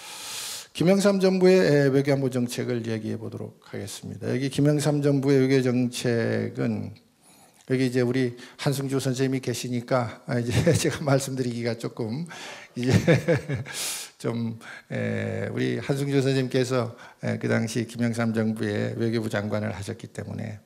김영삼 정부의 외교안보 정책을 얘기해 보도록 하겠습니다. 여기 김영삼 정부의 외교 정책은 여기 이제 우리 한승주 선생님이 계시니까 이제 제가 말씀드리기가 조금 이제 좀 우리 한승주 선생님께서 그 당시 김영삼 정부의 외교부 장관을 하셨기 때문에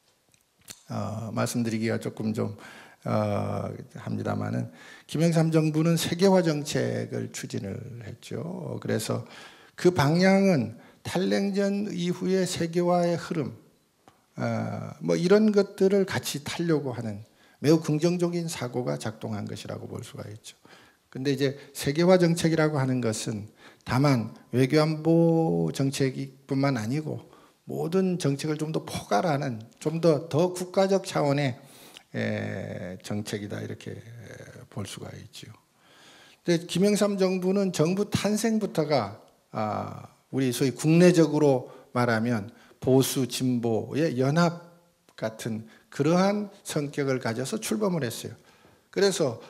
어, 말씀드리기가 조금 좀 어, 합니다만은 김영삼 정부는 세계화 정책을 추진을 했죠. 그래서 그 방향은 탈냉전 이후의 세계화의 흐름, 어, 뭐 이런 것들을 같이 타려고 하는 매우 긍정적인 사고가 작동한 것이라고 볼 수가 있죠. 근데 이제 세계화 정책이라고 하는 것은 다만 외교안보 정책뿐만 아니고 모든 정책을 좀 더 포괄하는 좀 더 더 국가적 차원의 정책이다 이렇게 볼 수가 있죠. 근데 김영삼 정부는 정부 탄생부터가 우리 소위 국내적으로 말하면 보수 진보의 연합 같은 그러한 성격을 가져서 출범을 했어요. 그래서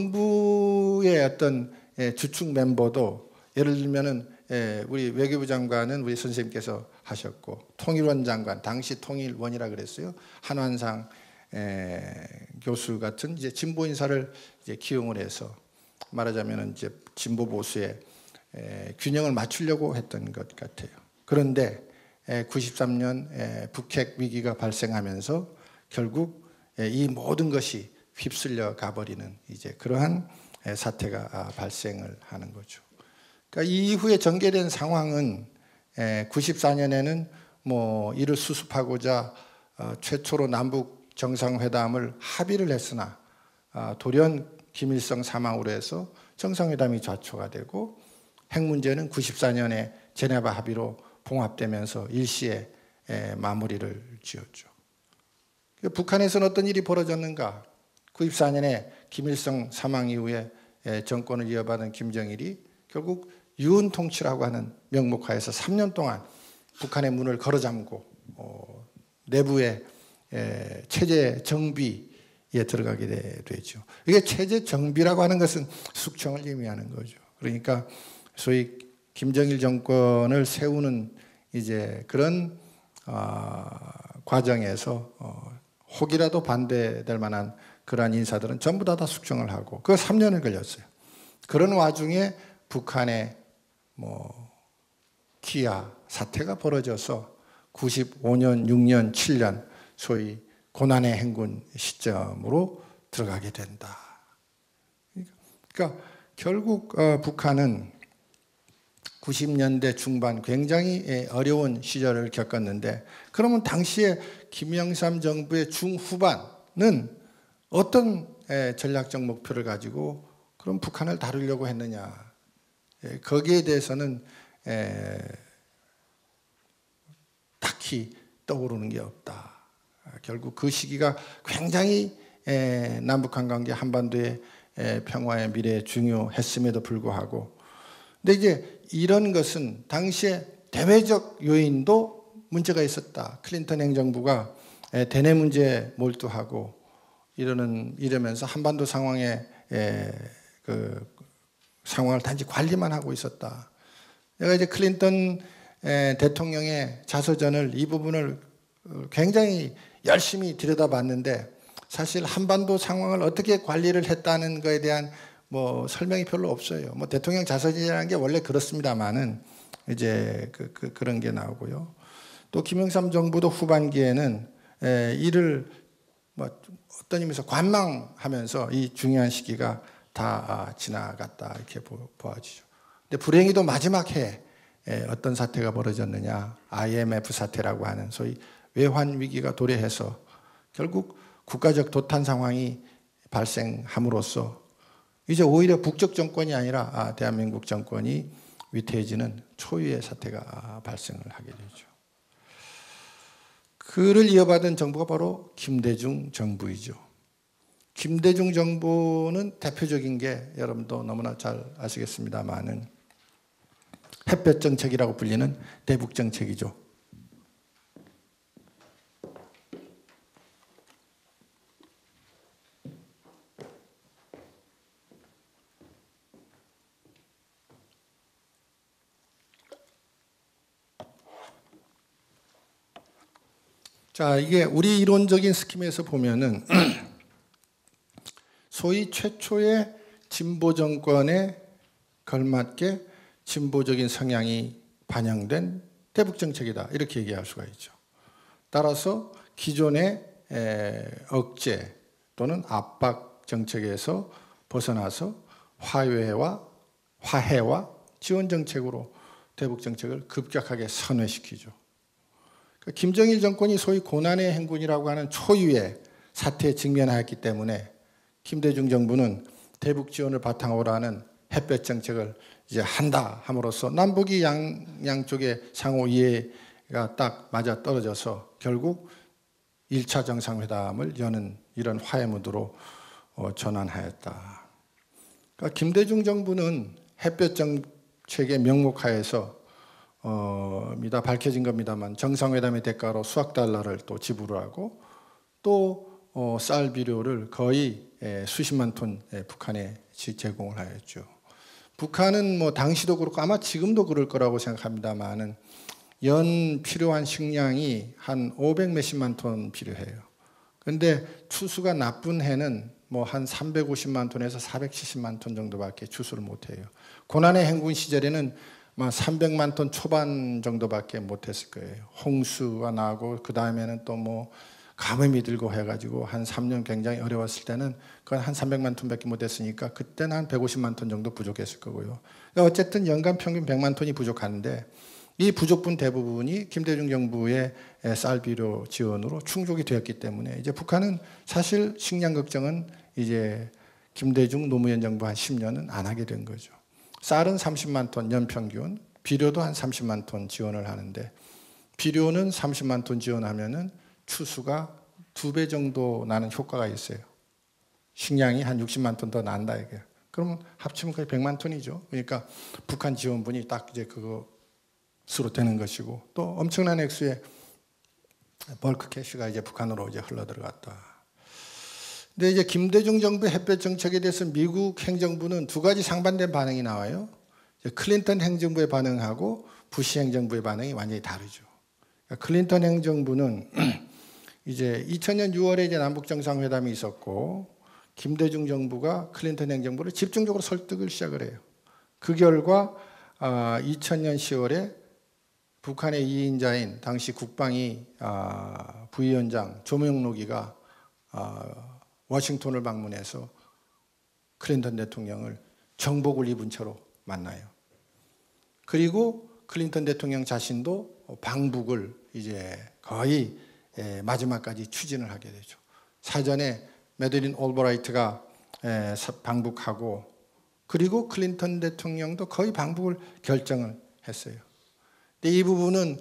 정부의 어떤 주축 멤버도 예를 들면은 우리 외교부 장관은 우리 선생님께서 하셨고, 통일원 장관, 당시 통일원이라 그랬어요. 한완상 교수 같은 이제 진보 인사를 이제 기용을 해서 말하자면은 이제 진보 보수의 균형을 맞추려고 했던 것 같아요. 그런데 구십삼 년 북핵 위기가 발생하면서 결국 이 모든 것이 휩쓸려 가버리는 이제 그러한 사태가 발생을 하는 거죠. 그러니까 이후에 전개된 상황은 구십사 년에는 뭐 이를 수습하고자 최초로 남북 정상회담을 합의를 했으나 돌연 김일성 사망으로 해서 정상회담이 좌초가 되고, 핵 문제는 구십사 년에 제네바 합의로 봉합되면서 일시에 마무리를 지었죠. 북한에서는 어떤 일이 벌어졌는가? 구십사 년에 김일성 사망 이후에 정권을 이어받은 김정일이 결국 유은 통치라고 하는 명목하에서 삼 년 동안 북한의 문을 걸어잠고 어, 내부의 에, 체제 정비에 들어가게 되죠. 이게 체제 정비라고 하는 것은 숙청을 의미하는 거죠. 그러니까 소위 김정일 정권을 세우는 이제 그런 어, 과정에서 어, 혹이라도 반대될 만한 그러한 인사들은 전부 다, 다 숙청을 하고, 그 삼 년을 걸렸어요. 그런 와중에 북한의 뭐 기아 사태가 벌어져서 구십오 년, 육 년, 칠 년 소위 고난의 행군 시점으로 들어가게 된다. 그러니까 결국 어, 북한은 구십 년대 중반 굉장히 어려운 시절을 겪었는데, 그러면 당시에 김영삼 정부의 중후반은 어떤 전략적 목표를 가지고 그럼 북한을 다루려고 했느냐? 거기에 대해서는 딱히 떠오르는 게 없다. 결국 그 시기가 굉장히 남북한 관계, 한반도의 평화의 미래에 중요했음에도 불구하고, 근데 이제 이런 것은 당시에 대외적 요인도 문제가 있었다. 클린턴 행정부가 대내 문제에 몰두하고 이러는 이러면서 한반도 상황에 그 상황을 단지 관리만 하고 있었다. 내가 이제 클린턴 대통령의 자서전을 이 부분을 굉장히 열심히 들여다봤는데, 사실 한반도 상황을 어떻게 관리를 했다는 것에 대한 뭐 설명이 별로 없어요. 뭐 대통령 자서전이라는 게 원래 그렇습니다만은 이제 그, 그 그런 게 나오고요. 또 김영삼 정부도 후반기에는 에, 이를 뭐 어떤 의미에서 관망하면서 이 중요한 시기가 다 지나갔다 이렇게 보, 보아지죠. 근데 불행히도 마지막 해에 어떤 사태가 벌어졌느냐? 아이엠에프 사태라고 하는 소위 외환 위기가 도래해서 결국 국가적 도탄 상황이 발생함으로써 이제 오히려 북쪽 정권이 아니라 아, 대한민국 정권이 위태해지는 초유의 사태가 발생을 하게 되죠. 그를 이어받은 정부가 바로 김대중 정부이죠. 김대중 정부는 대표적인 게 여러분도 너무나 잘 아시겠습니다만은 햇볕 정책이라고 불리는 대북 정책이죠. 자, 이게 우리 이론적인 스킴에서 보면은 소위 최초의 진보 정권에 걸맞게 진보적인 성향이 반영된 대북 정책이다 이렇게 얘기할 수가 있죠. 따라서 기존의 억제 또는 압박 정책에서 벗어나서 화해와 화해와 지원 정책으로 대북 정책을 급격하게 선회시키죠. 김정일 정권이 소위 고난의 행군이라고 하는 초유의 사태에 직면하였기 때문에 김대중 정부는 대북 지원을 바탕으로 하는 햇볕 정책을 이제 한다 함으로써 남북이 양, 양쪽의 상호 이해가 딱 맞아 떨어져서 결국 일 차 정상회담을 여는 이런 화해무드로 전환하였다. 그러니까 김대중 정부는 햇볕 정책의 명목하에서 어, 미다 밝혀진 겁니다만 정상회담의 대가로 수억 달러를 또 지불을 하고 또 어, 쌀 비료를 거의 에, 수십만 톤 에, 북한에 제공을 하였죠. 북한은 뭐 당시도 그렇고 아마 지금도 그럴 거라고 생각합니다만은 연 필요한 식량이 한 오백 몇십만 톤 필요해요. 그런데 추수가 나쁜 해는 뭐 한 삼백오십만 톤에서 사백칠십만 톤 정도밖에 추수를 못해요. 고난의 행군 시절에는 삼백만 톤 초반 정도밖에 못했을 거예요. 홍수가 나고 그 다음에는 또 뭐 가뭄이 들고 해가지고 한 삼 년 굉장히 어려웠을 때는 그건 한 삼백만 톤밖에 못했으니까 그때는 한 백오십만 톤 정도 부족했을 거고요. 그러니까 어쨌든 연간 평균 백만 톤이 부족한데 이 부족분 대부분이 김대중 정부의 쌀비료 지원으로 충족이 되었기 때문에 이제 북한은 사실 식량 걱정은 이제 김대중 노무현 정부 한 십 년은 안 하게 된 거죠. 쌀은 삼십만 톤 연평균, 비료도 한 삼십만 ton 지원을 하는데 비료는 삼십만 톤 지원하면은 추수가 두 배 정도 나는 효과가 있어요. 식량이 한 육십만 톤 더 난다 이게. 그러면 합치면 거의 백만 톤이죠. 그러니까 북한 지원분이 딱 이제 그것으로 되는 것이고 또 엄청난 액수의 벌크 캐시가 이제 북한으로 이제 흘러 들어갔다. 근데 이제 김대중 정부 햇볕 정책에 대해서 미국 행정부는 두 가지 상반된 반응이 나와요. 클린턴 행정부의 반응하고 부시 행정부의 반응이 완전히 다르죠. 그러니까 클린턴 행정부는 이제 이천 년 유월에 이제 남북 정상회담이 있었고 김대중 정부가 클린턴 행정부를 집중적으로 설득을 시작을 해요. 그 결과 이천 년 시월에 북한의 이인자인 당시 국방위 부위원장 조명록이가 워싱턴을 방문해서 클린턴 대통령을 정복을 입은 채로 만나요. 그리고 클린턴 대통령 자신도 방북을 이제 거의 마지막까지 추진을 하게 되죠. 사전에 매들린 올브라이트가 방북하고 그리고 클린턴 대통령도 거의 방북을 결정을 했어요. 근데 이 부분은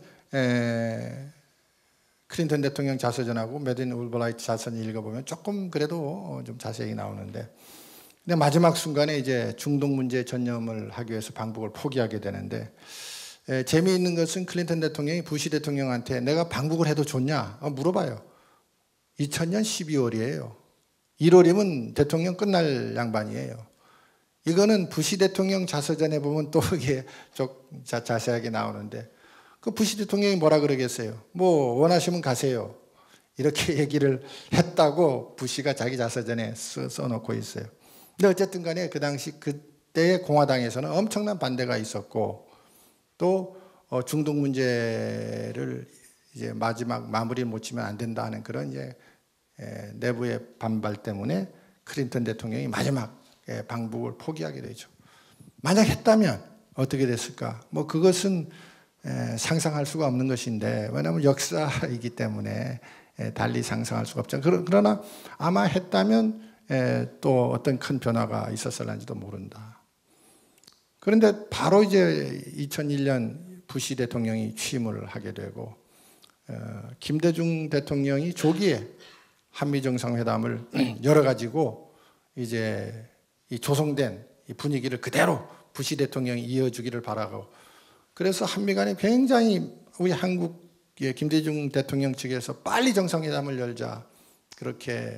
클린턴 대통령 자서전하고 매들린 올브라이트 자서전 읽어보면 조금 그래도 좀 자세히 나오는데 근데 마지막 순간에 이제 중동 문제에 전념을 하기 위해서 방북을 포기하게 되는데 에, 재미있는 것은 클린턴 대통령이 부시 대통령한테 내가 방북을 해도 좋냐 어, 물어봐요. 이천 년 십이월이에요. 일월이면 대통령 끝날 양반이에요. 이거는 부시 대통령 자서전에 보면 또 이게 좀 자세하게 나오는데 그 부시 대통령이 뭐라 그러겠어요? 뭐 원하시면 가세요. 이렇게 얘기를 했다고 부시가 자기 자서전에 써, 써놓고 있어요. 근데 어쨌든 간에 그 당시 그때의 공화당에서는 엄청난 반대가 있었고 또 중동 문제를 이제 마지막 마무리 못 치면 안 된다 하는 그런 이제 내부의 반발 때문에 클린턴 대통령이 마지막 방북을 포기하게 되죠. 만약 했다면 어떻게 됐을까? 뭐 그것은 상상할 수가 없는 것인데 왜냐하면 역사이기 때문에 달리 상상할 수가 없죠. 그러나 아마 했다면 또 어떤 큰 변화가 있었을는지도 모른다. 그런데 바로 이제 이천일 년 부시 대통령이 취임을 하게 되고 김대중 대통령이 조기에 한미 정상회담을 열어가지고 이제 이 조성된 이 분위기를 그대로 부시 대통령이 이어주기를 바라고 그래서 한미 간에 굉장히 우리 한국의 김대중 대통령 측에서 빨리 정상회담을 열자 그렇게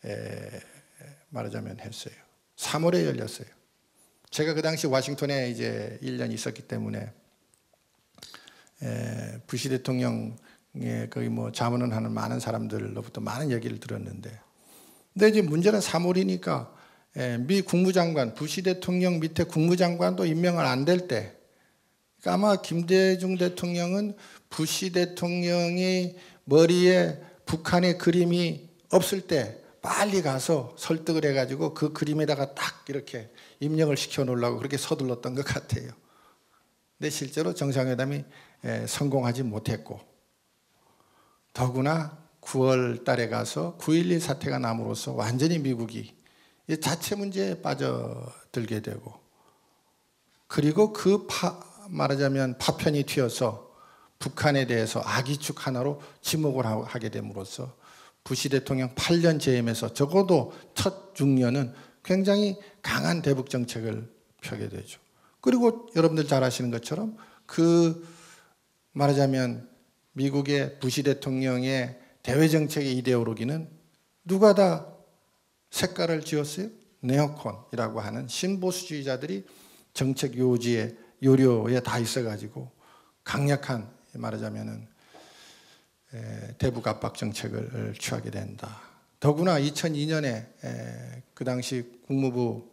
말하자면 했어요. 삼월에 열렸어요. 제가 그 당시 워싱턴에 이제 일 년 있었기 때문에 에, 부시 대통령의 거의 뭐 자문을 하는 많은 사람들로부터 많은 얘기를 들었는데, 근데 이제 문제는 삼월이니까 에, 미 국무장관 부시 대통령 밑에 국무장관도 임명을 안 될 때, 그러니까 아마 김대중 대통령은 부시 대통령이 머리에 북한의 그림이 없을 때 빨리 가서 설득을 해가지고 그 그림에다가 딱 이렇게 임명을 시켜 놓으려고 그렇게 서둘렀던 것 같아요. 근데 실제로 정상회담이 성공하지 못했고 더구나 구월 달에 가서 구일일 사태가 남으로써 완전히 미국이 자체 문제에 빠져들게 되고 그리고 그 파, 말하자면 파편이 튀어서 북한에 대해서 악의축 하나로 지목을 하게 됨으로써 부시 대통령 팔 년 재임에서 적어도 첫 육 년은 굉장히 강한 대북 정책을 펴게 되죠. 그리고 여러분들 잘 아시는 것처럼 그 말하자면 미국의 부시 대통령의 대외 정책의 이데올로기는 누가 다 색깔을 지었어요? 네오콘이라고 하는 신보수주의자들이 정책 요지에 요료에 다 있어가지고 강력한 말하자면은 대북 압박 정책을 취하게 된다. 더구나 이천이 년에 그 당시 국무부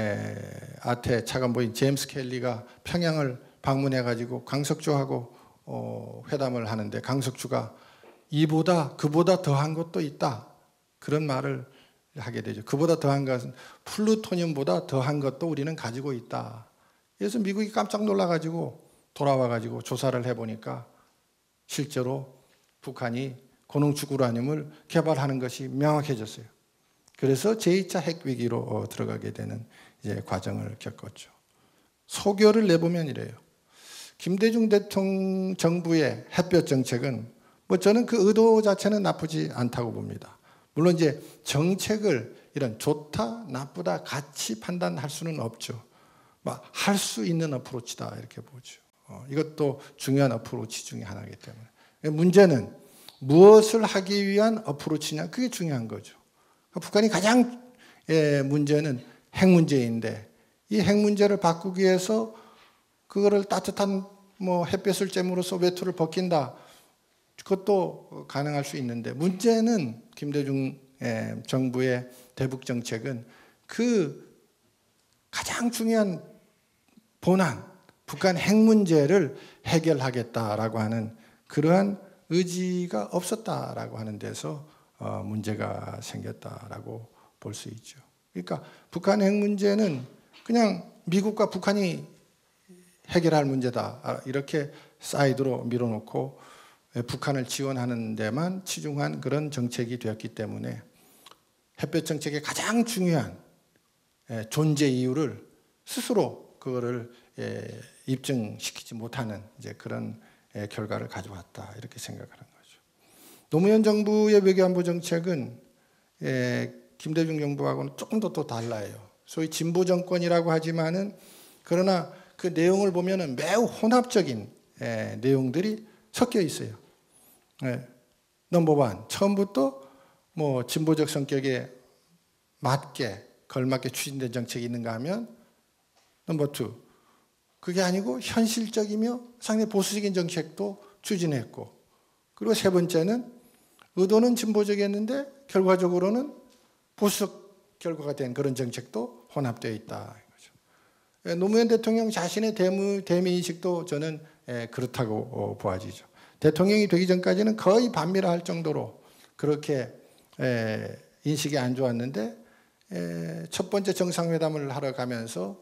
아태 차관보인 제임스 켈리가 평양을 방문해가지고 강석주하고 회담을 하는데 강석주가 이보다 그보다 더한 것도 있다. 그런 말을 하게 되죠. 그보다 더한 것은 플루토늄보다 더한 것도 우리는 가지고 있다. 그래서 미국이 깜짝 놀라가지고 돌아와가지고 조사를 해보니까 실제로 북한이 고농축 우라늄을 개발하는 것이 명확해졌어요. 그래서 제이 차 핵위기로 들어가게 되는 이제 과정을 겪었죠. 소결을 내보면 이래요. 김대중 대통령 정부의 햇볕 정책은 뭐 저는 그 의도 자체는 나쁘지 않다고 봅니다. 물론 이제 정책을 이런 좋다, 나쁘다 같이 판단할 수는 없죠. 막 할 수 있는 어프로치다 이렇게 보죠. 어, 이것도 중요한 어프로치 중에 하나이기 때문에. 문제는 무엇을 하기 위한 어프로치냐 그게 중요한 거죠. 북한이 가장 예, 문제는 핵 문제인데 이 핵 문제를 바꾸기 위해서 그거를 따뜻한 뭐 햇볕을 쬐므로써 외투를 벗긴다. 그것도 가능할 수 있는데 문제는 김대중 정부의 대북 정책은 그 가장 중요한 본안, 북한 핵 문제를 해결하겠다라고 하는 그러한 의지가 없었다라고 하는 데서 문제가 생겼다라고 볼 수 있죠. 그러니까 북한 핵 문제는 그냥 미국과 북한이 해결할 문제다 이렇게 사이드로 밀어놓고 북한을 지원하는 데만 치중한 그런 정책이 되었기 때문에 햇볕 정책의 가장 중요한 존재 이유를 스스로 그거를 입증시키지 못하는 이제 그런 결과를 가져왔다 이렇게 생각하는 거죠. 노무현 정부의 외교안보 정책은 김대중 정부하고는 조금 더 또 달라요. 소위 진보 정권이라고 하지만은 그러나 그 내용을 보면은 매우 혼합적인 내용들이 섞여 있어요. 넘버원 처음부터 뭐 진보적 성격에 맞게 걸맞게 추진된 정책이 있는가 하면 넘버 투 그게 아니고 현실적이며 상당히 보수적인 정책도 추진했고 그리고 세 번째는 의도는 진보적이었는데 결과적으로는 보수적 결과가 된 그런 정책도 혼합되어 있다. 노무현 대통령 자신의 대미, 대미인식도 저는 그렇다고 보아지죠. 대통령이 되기 전까지는 거의 반미를 정도로 그렇게 인식이 안 좋았는데 첫 번째 정상회담을 하러 가면서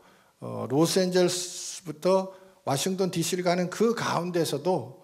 로스앤젤레스부터 워싱턴 디씨를 가는 그 가운데서도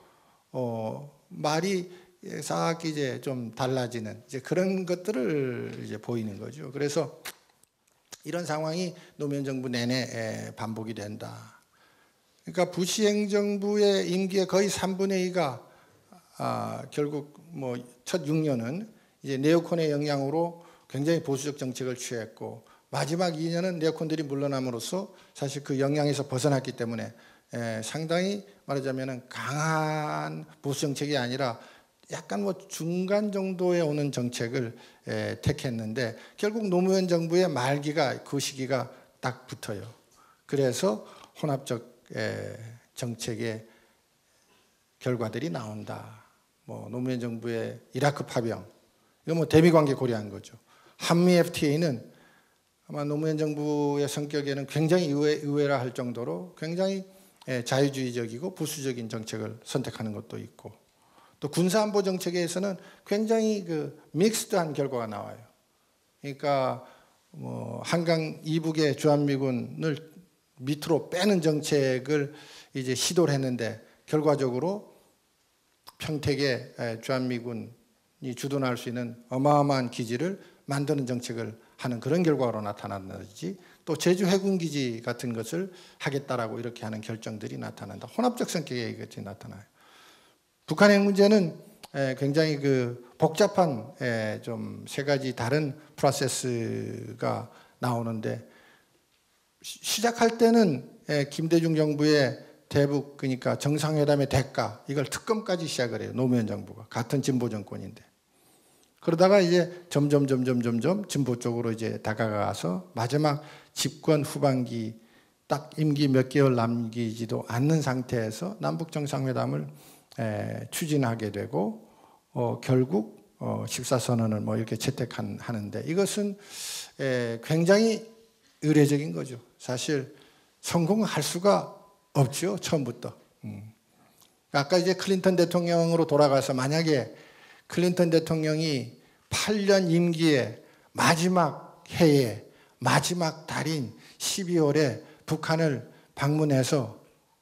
말이 싹 이제 좀 달라지는 이제 그런 것들을 이제 보이는 거죠. 그래서 이런 상황이 노무현 정부 내내 반복이 된다. 그러니까 부시 행정부의 임기의 거의 삼분의 이가 아, 결국 뭐 첫 육 년은 이제 네오콘의 영향으로 굉장히 보수적 정책을 취했고 마지막 이 년은 네오콘들이 물러남으로써 사실 그 영향에서 벗어났기 때문에 에, 상당히 말하자면 강한 보수 정책이 아니라 약간 뭐 중간 정도에 오는 정책을 에, 택했는데 결국 노무현 정부의 말기가 그 시기가 딱 붙어요. 그래서 혼합적 에, 정책의 결과들이 나온다. 뭐 노무현 정부의 이라크 파병, 이거 뭐 대미 관계 고려한 거죠. 한미 에프티에이는 아마 노무현 정부의 성격에는 굉장히 의외, 의외라 할 정도로 굉장히 에, 자유주의적이고 보수적인 정책을 선택하는 것도 있고. 또 군사안보 정책에서는 굉장히 그 믹스드한 결과가 나와요. 그러니까 뭐 한강 이북의 주한미군을 밑으로 빼는 정책을 이제 시도를 했는데 결과적으로 평택에 주한미군이 주둔할 수 있는 어마어마한 기지를 만드는 정책을 하는 그런 결과로 나타난다든지 또 제주 해군기지 같은 것을 하겠다라고 이렇게 하는 결정들이 나타난다. 혼합적 성격의 것이 나타나요. 북한 핵 문제는 굉장히 그 복잡한 좀 세 가지 다른 프로세스가 나오는데, 시작할 때는 김대중 정부의 대북, 그러니까 정상회담의 대가, 이걸 특검까지 시작을 해요. 노무현 정부가 같은 진보 정권인데. 그러다가 이제 점점 점점 점점 진보 쪽으로 이제 다가가서 마지막 집권 후반기 딱 임기 몇 개월 남기지도 않는 상태에서 남북 정상회담을 에, 추진하게 되고 어, 결국 어, 십사선언을 뭐 이렇게 채택하는데, 이것은 에, 굉장히 의례적인 거죠. 사실 성공할 수가 없죠, 처음부터. 음. 아까 이제 클린턴 대통령으로 돌아가서, 만약에 클린턴 대통령이 팔 년 임기의 마지막 해에 마지막 달인 십이월에 북한을 방문해서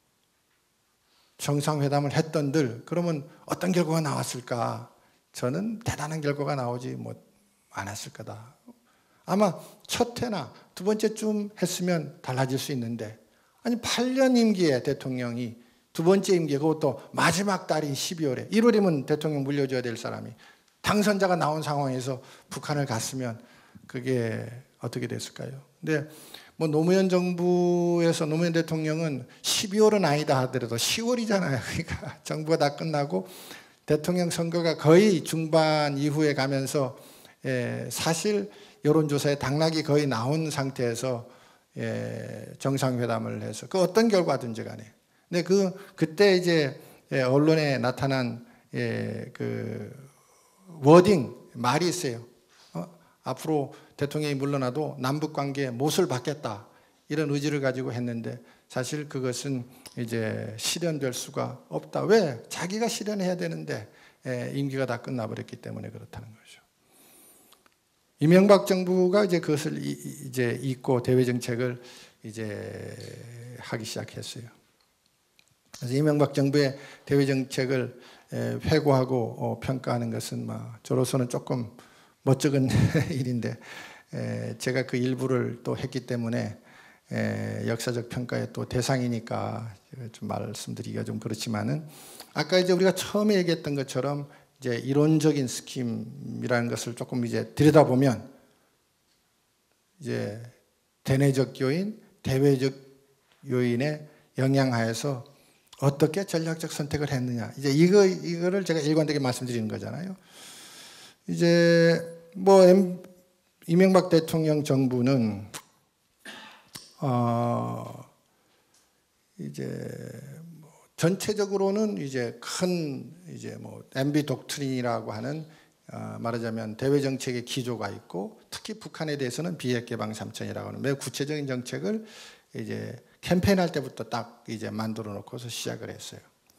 정상회담을 했던들, 그러면 어떤 결과가 나왔을까? 저는 대단한 결과가 나오지 뭐 않았을 거다. 아마 첫 해나 두 번째쯤 했으면 달라질 수 있는데, 아니 팔 년 임기의 대통령이 두 번째 임기, 그것도 마지막 달인 십이월에, 일월이면 대통령 물려줘야 될 사람이 당선자가 나온 상황에서 북한을 갔으면 그게 어떻게 됐을까요? 근데 뭐 노무현 정부에서 노무현 대통령은 십이월은 아니다 하더라도 시월이잖아요. 그러니까 정부가 다 끝나고 대통령 선거가 거의 중반 이후에 가면서 예, 사실 여론조사에 당락이 거의 나온 상태에서 예, 정상회담을 해서 그 어떤 결과든지 간에. 근데 그 그때 이제 예, 언론에 나타난 예, 그 워딩 말이 있어요. 어? 앞으로 대통령이 물러나도 남북 관계에 못을 받겠다, 이런 의지를 가지고 했는데, 사실 그것은 이제 실현될 수가 없다. 왜? 자기가 실현해야 되는데 예, 임기가 다 끝나버렸기 때문에 그렇다는 거죠. 이명박 정부가 이제 그것을 이제 잊고 대외 정책을 이제 하기 시작했어요. 그래서 이명박 정부의 대외 정책을 회고하고 평가하는 것은 막 저로서는 조금 멋쩍은 일인데, 제가 그 일부를 또 했기 때문에 역사적 평가의 또 대상이니까 좀 말씀드리기가 좀 그렇지만은, 아까 이제 우리가 처음에 얘기했던 것처럼 이제 이론적인 스킴이라는 것을 조금 이제 들여다보면, 이제 대내적 요인, 대외적 요인의 영향하에서 어떻게 전략적 선택을 했느냐, 이제 이거 이거를 제가 일관되게 말씀드리는 거잖아요. 이제 뭐 이명박 대통령 정부는 어 이제 뭐 전체적으로는 이제 큰 이제 뭐 엠비 독트린이라고 하는 어 말하자면 대외 정책의 기조가 있고, 특히 북한에 대해서는 비핵 개방 삼천이라고 하는 매우 구체적인 정책을 이제 캠페인할 때부터 딱 이제 만들어 놓고서 시작을 했어요.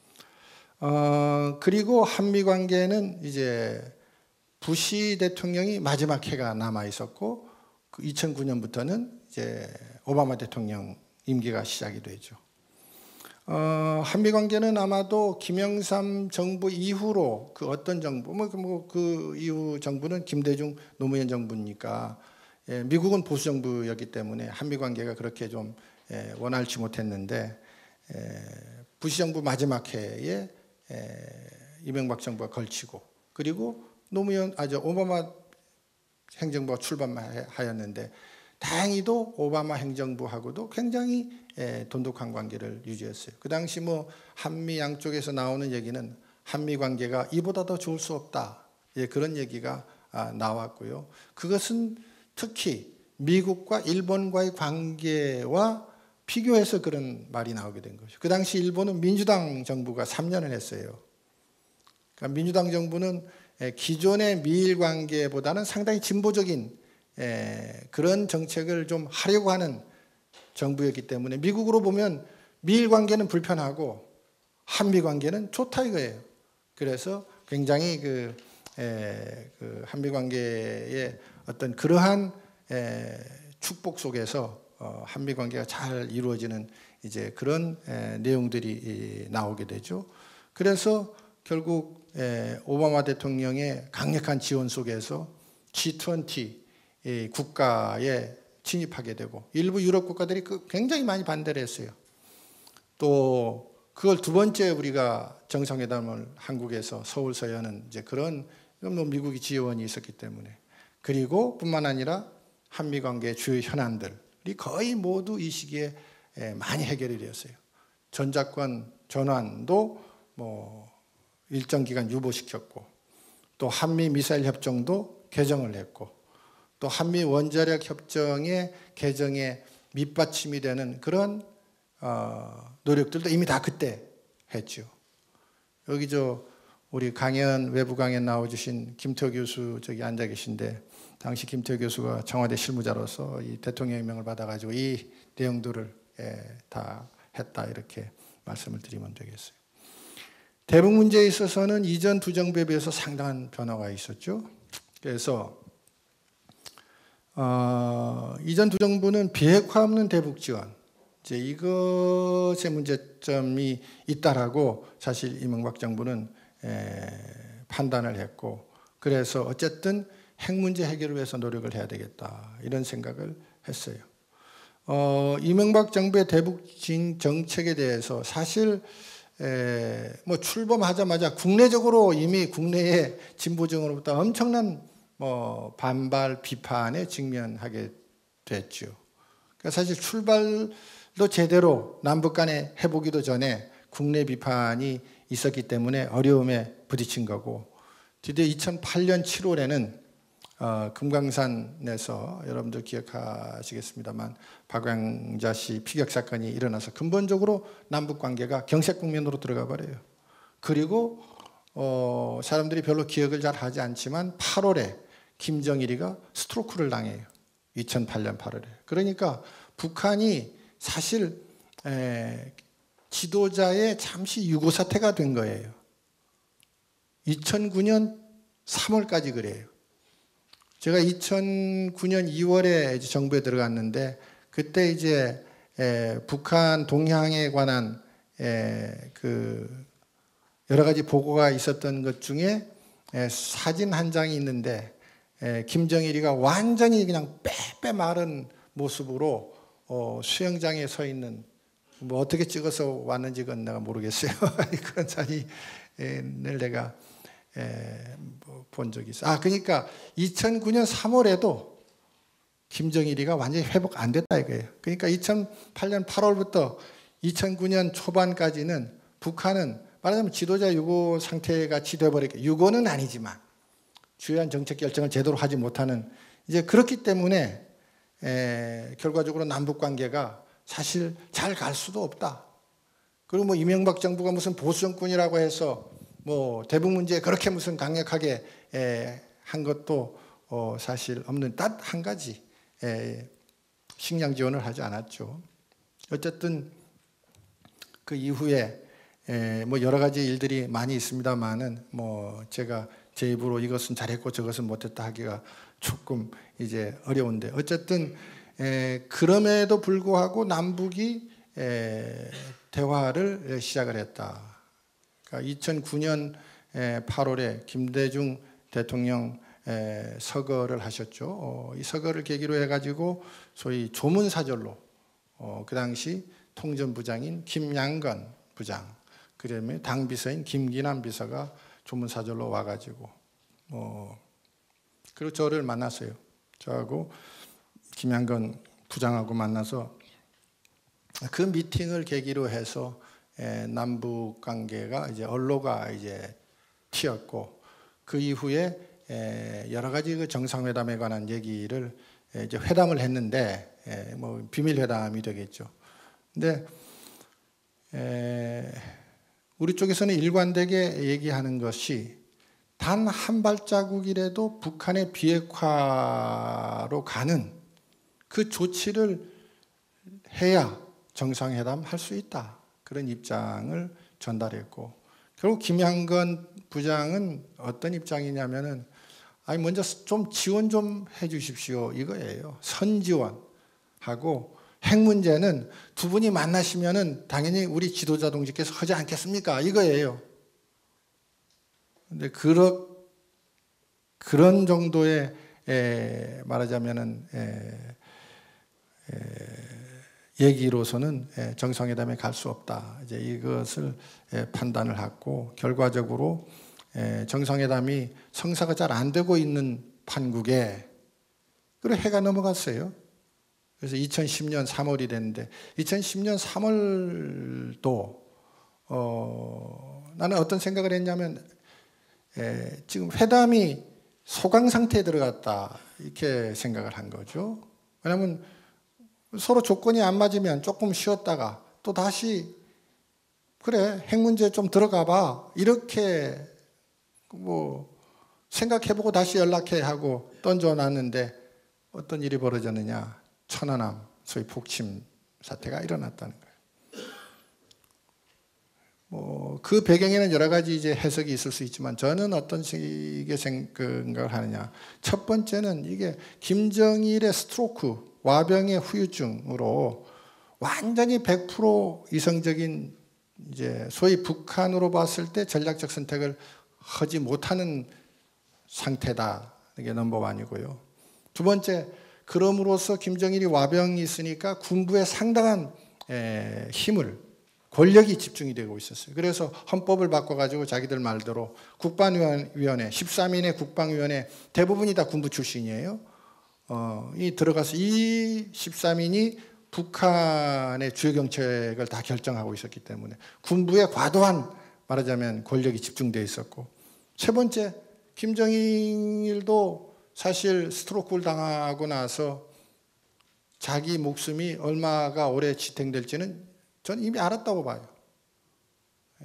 어, 그리고 한미 관계는 이제 부시 대통령이 마지막 해가 남아 있었고, 그 이천구 년부터는 이제 오바마 대통령 임기가 시작이 되죠. 어, 한미 관계는 아마도 김영삼 정부 이후로 그 어떤 정부, 뭐 그 이후 정부는 김대중 노무현 정부니까, 예, 미국은 보수 정부였기 때문에 한미 관계가 그렇게 좀 예, 원활치 못했는데, 예, 부시 정부 마지막 해에 예, 이명박 정부가 걸치고, 그리고 노무현 아저 오바마 행정부가 출범하였는데, 다행히도 오바마 행정부하고도 굉장히 예, 돈독한 관계를 유지했어요. 그 당시 뭐 한미 양쪽에서 나오는 얘기는 한미 관계가 이보다 더 좋을 수 없다, 예, 그런 얘기가 아, 나왔고요. 그것은 특히 미국과 일본과의 관계와 비교해서 그런 말이 나오게 된 거죠. 그 당시 일본은 민주당 정부가 삼 년을 했어요. 그러니까 민주당 정부는 기존의 미일 관계보다는 상당히 진보적인 그런 정책을 좀 하려고 하는 정부였기 때문에, 미국으로 보면 미일 관계는 불편하고 한미 관계는 좋다 이거예요. 그래서 굉장히 그, 그 한미 관계의 어떤 그러한 축복 속에서 한미 관계가 잘 이루어지는 이제 그런 내용들이 나오게 되죠. 그래서 결국 오바마 대통령의 강력한 지원 속에서 지 트웬티 국가에 진입하게 되고, 일부 유럽 국가들이 굉장히 많이 반대를 했어요. 또 그걸 두 번째 우리가 정상회담을 한국에서 서울서 여는 이제 그런 뭐 미국이 지원이 있었기 때문에, 그리고 뿐만 아니라 한미 관계의 주요 현안들이 거의 모두 이 시기에 많이 해결이 되었어요. 전작권 전환도 뭐 일정 기간 유보시켰고, 또 한미 미사일 협정도 개정을 했고, 또 한미 원자력 협정의 개정에 밑받침이 되는 그런 어, 노력들도 이미 다 그때 했죠. 여기 저 우리 강연, 외부 강연 나와주신 김태호 교수 저기 앉아 계신데, 당시 김태호 교수가 청와대 실무자로서 이 대통령 임명을 받아가지고 이 내용들을 예, 다 했다, 이렇게 말씀을 드리면 되겠어요. 대북 문제에 있어서는 이전 두 정부에 비해서 상당한 변화가 있었죠. 그래서 어, 이전 두 정부는 비핵화 없는 대북 지원, 이제 이것의 문제점이 있다라고 사실 이명박 정부는 에, 판단을 했고, 그래서 어쨌든 핵 문제 해결을 위해서 노력을 해야 되겠다, 이런 생각을 했어요. 어, 이명박 정부의 대북 정책에 대해서 사실 에, 뭐 출범하자마자 국내적으로 이미 국내의 진보정으로부터 엄청난 뭐 반발, 비판에 직면하게 됐죠. 그러니까 사실 출발도 제대로 남북 간에 해보기도 전에 국내 비판이 있었기 때문에 어려움에 부딪힌 거고, 드디어 이천팔 년 칠월에는 어, 금강산에서 여러분들 기억하시겠습니다만 박광자 씨 피격 사건이 일어나서 근본적으로 남북 관계가 경색 국면으로 들어가 버려요. 그리고 어, 사람들이 별로 기억을 잘 하지 않지만 팔월에 김정일이가 스트로크를 당해요. 이천팔 년 팔월에. 그러니까 북한이 사실 에, 지도자의 잠시 유고 사태가 된 거예요. 이천구 년 삼월까지 그래요. 제가 이천구 년 이월에 이제 정부에 들어갔는데, 그때 이제 에, 북한 동향에 관한 에, 그 여러 가지 보고가 있었던 것 중에 에, 사진 한 장이 있는데, 에, 김정일이가 완전히 그냥 빼빼 마른 모습으로 어, 수영장에 서 있는, 뭐 어떻게 찍어서 왔는지 그건 내가 모르겠어요. 그런 사진을 내가 에, 뭐 본 적이 있어. 아, 그러니까 이천구 년 삼월에도 김정일이가 완전히 회복 안 됐다 이거예요. 그러니까 이천팔 년 팔월부터 이천구 년 초반까지는 북한은 말하자면 지도자 유고 상태가 지돼버렸게, 유고는 아니지만 주요한 정책 결정을 제대로 하지 못하는, 이제 그렇기 때문에 에, 결과적으로 남북 관계가 사실 잘 갈 수도 없다. 그리고 뭐 이명박 정부가 무슨 보수 정권이라고 해서 뭐 대북 문제에 그렇게 무슨 강력하게 에, 한 것도 어, 사실 없는, 딱 한 가지 에, 식량 지원을 하지 않았죠. 어쨌든 그 이후에 에, 뭐 여러 가지 일들이 많이 있습니다만은 뭐 제가 제 입으로 이것은 잘했고 저것은 못했다 하기가 조금 이제 어려운데, 어쨌든 에, 그럼에도 불구하고 남북이 에, 대화를 시작을 했다. 그러니까 이천구 년 팔월에 김대중 대통령 서거를 하셨죠. 어, 이 서거를 계기로 해가지고 소위 조문사절로 어, 그 당시 통전부장인 김양건 부장, 그다음에 당비서인 김기남 비서가 조문사절로 와가지고 어, 그리고 저를 만났어요. 저하고 김양건 부장하고 만나서 그 미팅을 계기로 해서 에, 남북 관계가 이제 언로가 이제 튀었고, 그 이후에 에, 여러 가지 그 정상회담에 관한 얘기를 에, 이제 회담을 했는데, 에, 뭐 비밀 회담이 되겠죠. 근데 에, 우리 쪽에서는 일관되게 얘기하는 것이 단 한 발자국이라도 북한의 비핵화로 가는 그 조치를 해야 정상회담 할 수 있다, 그런 입장을 전달했고, 결국 김양건 부장은 어떤 입장이냐면은, 아니 먼저 좀 지원 좀 해주십시오 이거예요. 선지원하고 핵 문제는 두 분이 만나시면은 당연히 우리 지도자 동지께서 하지 않겠습니까 이거예요. 근데 그러, 그런 정도의 에, 말하자면은 에, 에, 얘기로서는 정상회담에 갈 수 없다. 이제 이것을 판단을 하고 결과적으로 정상회담이 성사가 잘 안 되고 있는 판국에 그리고 해가 넘어갔어요. 그래서 이천십 년 삼월이 됐는데 이천십 년 삼월도 어, 나는 어떤 생각을 했냐면 에, 지금 회담이 소강 상태에 들어갔다 이렇게 생각을 한 거죠. 왜냐하면 서로 조건이 안 맞으면 조금 쉬었다가 또 다시 그래 핵 문제 좀 들어가 봐 이렇게 뭐 생각해보고 다시 연락해 하고 던져놨는데 어떤 일이 벌어졌느냐. 천안함 소위 북침 사태가 일어났다는 거예요. 뭐 그 배경에는 여러 가지 이제 해석이 있을 수 있지만 저는 어떤 식의 생각을 하느냐. 첫 번째는 이게 김정일의 스트로크, 와병의 후유증으로 완전히 백 퍼센트 이성적인 이제 소위 북한으로 봤을 때 전략적 선택을 하지 못하는 상태다. 이게 넘버원이고요. 두 번째, 그럼으로써 김정일이 와병이 있으니까 군부에 상당한 에, 힘을 권력이 집중이 되고 있었어요. 그래서 헌법을 바꿔가지고 자기들 말대로 국방위원회, 십삼 인의 국방위원회 대부분이 다 군부 출신이에요. 어, 이 들어가서 이 십삼 인이 북한의 주요 정책을 다 결정하고 있었기 때문에 군부에 과도한 말하자면 권력이 집중되어 있었고 세 번째, 김정일도 사실 스트로크를 당하고 나서 자기 목숨이 얼마가 오래 지탱될지는 저는 이미 알았다고 봐요. 예.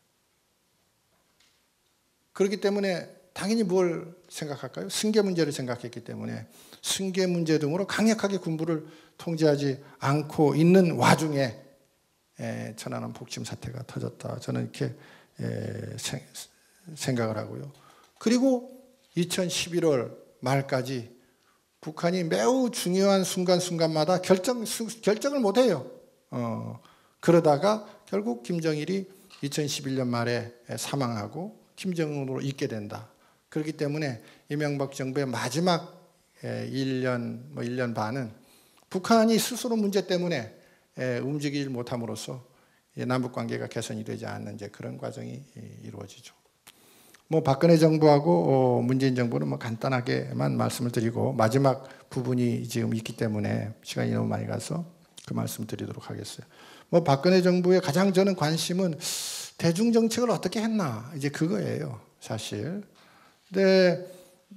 그렇기 때문에 당연히 뭘 생각할까요? 승계 문제를 생각했기 때문에 승계 문제 등으로 강력하게 군부를 통제하지 않고 있는 와중에 예, 천안함 북침 사태가 터졌다. 저는 이렇게 예, 생, 생각을 하고요. 그리고 이천십일월 말까지 북한이 매우 중요한 순간순간마다 결정, 결정을 못해요. 어, 그러다가 결국 김정일이 이천십일 년 말에 사망하고 김정은으로 있게 된다. 그렇기 때문에 이명박 정부의 마지막 일 년, 뭐 일 년 반은 북한이 스스로 문제 때문에 움직이지 못함으로써 남북 관계가 개선이 되지 않는 이제 그런 과정이 이루어지죠. 뭐 박근혜 정부하고 문재인 정부는 뭐 간단하게만 말씀을 드리고 마지막 부분이 지금 있기 때문에 시간이 너무 많이 가서 그 말씀 드리도록 하겠어요. 뭐 박근혜 정부의 가장 저는 관심은 대중 정책을 어떻게 했나 이제 그거예요, 사실. 근데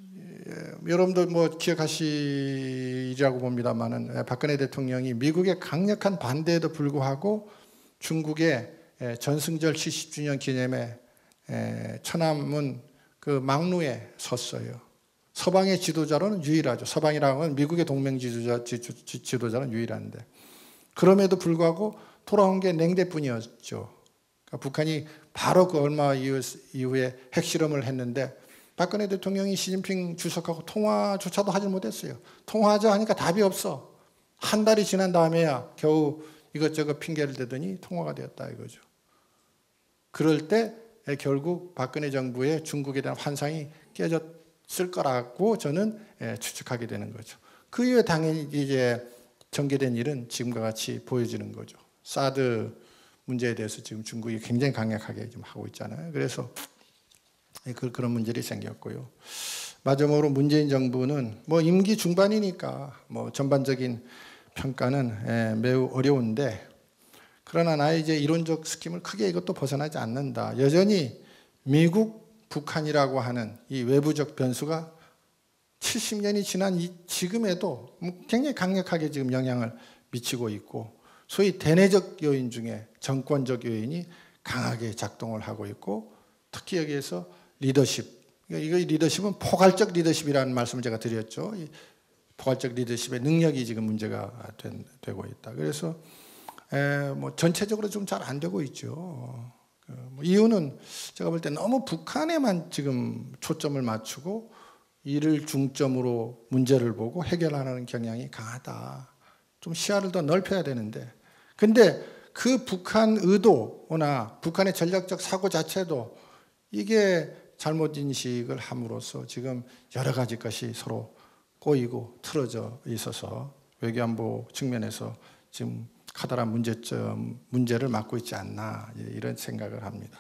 여러분들 뭐 기억하시리라고 봅니다만은 박근혜 대통령이 미국의 강력한 반대에도 불구하고 중국의 전승절 칠십 주년 기념에 천안문 그 막루에 섰어요. 서방의 지도자로는 유일하죠. 서방이라고 하면 미국의 동맹 지도자, 지도자는 유일한데 그럼에도 불구하고 돌아온 게 냉대뿐이었죠. 그러니까 북한이 바로 그 얼마 이후에 핵실험을 했는데 박근혜 대통령이 시진핑 주석하고 통화조차도 하지 못했어요. 통화하자 하니까 답이 없어. 한 달이 지난 다음에야 겨우 이것저것 핑계를 대더니 통화가 되었다 이거죠. 그럴 때 결국 박근혜 정부의 중국에 대한 환상이 깨졌을 거라고 저는 추측하게 되는 거죠. 그 이후에 당연히 이제 전개된 일은 지금과 같이 보여지는 거죠. 사드 문제에 대해서 지금 중국이 굉장히 강력하게 좀 하고 있잖아요. 그래서 그런 문제들이 생겼고요. 마지막으로 문재인 정부는 뭐 임기 중반이니까 뭐 전반적인 평가는 매우 어려운데 그러나 나의 이제 이론적 스킴을 크게 이것도 벗어나지 않는다. 여전히 미국, 북한이라고 하는 이 외부적 변수가 칠십 년이 지난 이 지금에도 굉장히 강력하게 지금 영향을 미치고 있고 소위 대내적 요인 중에 정권적 요인이 강하게 작동을 하고 있고 특히 여기에서 리더십, 이거 리더십은 포괄적 리더십이라는 말씀을 제가 드렸죠. 포괄적 리더십의 능력이 지금 문제가 된, 되고 있다. 그래서 에, 뭐 전체적으로 좀 잘 안 되고 있죠. 뭐 이유는 제가 볼 때 너무 북한에만 지금 초점을 맞추고 이를 중점으로 문제를 보고 해결하는 경향이 강하다. 좀 시야를 더 넓혀야 되는데 근데 그 북한 의도나 북한의 전략적 사고 자체도 이게 잘못 인식을 함으로써 지금 여러 가지 것이 서로 꼬이고 틀어져 있어서 외교안보 측면에서 지금 커다란 문제점, 문제를 맡고 있지 않나 이런 생각을 합니다.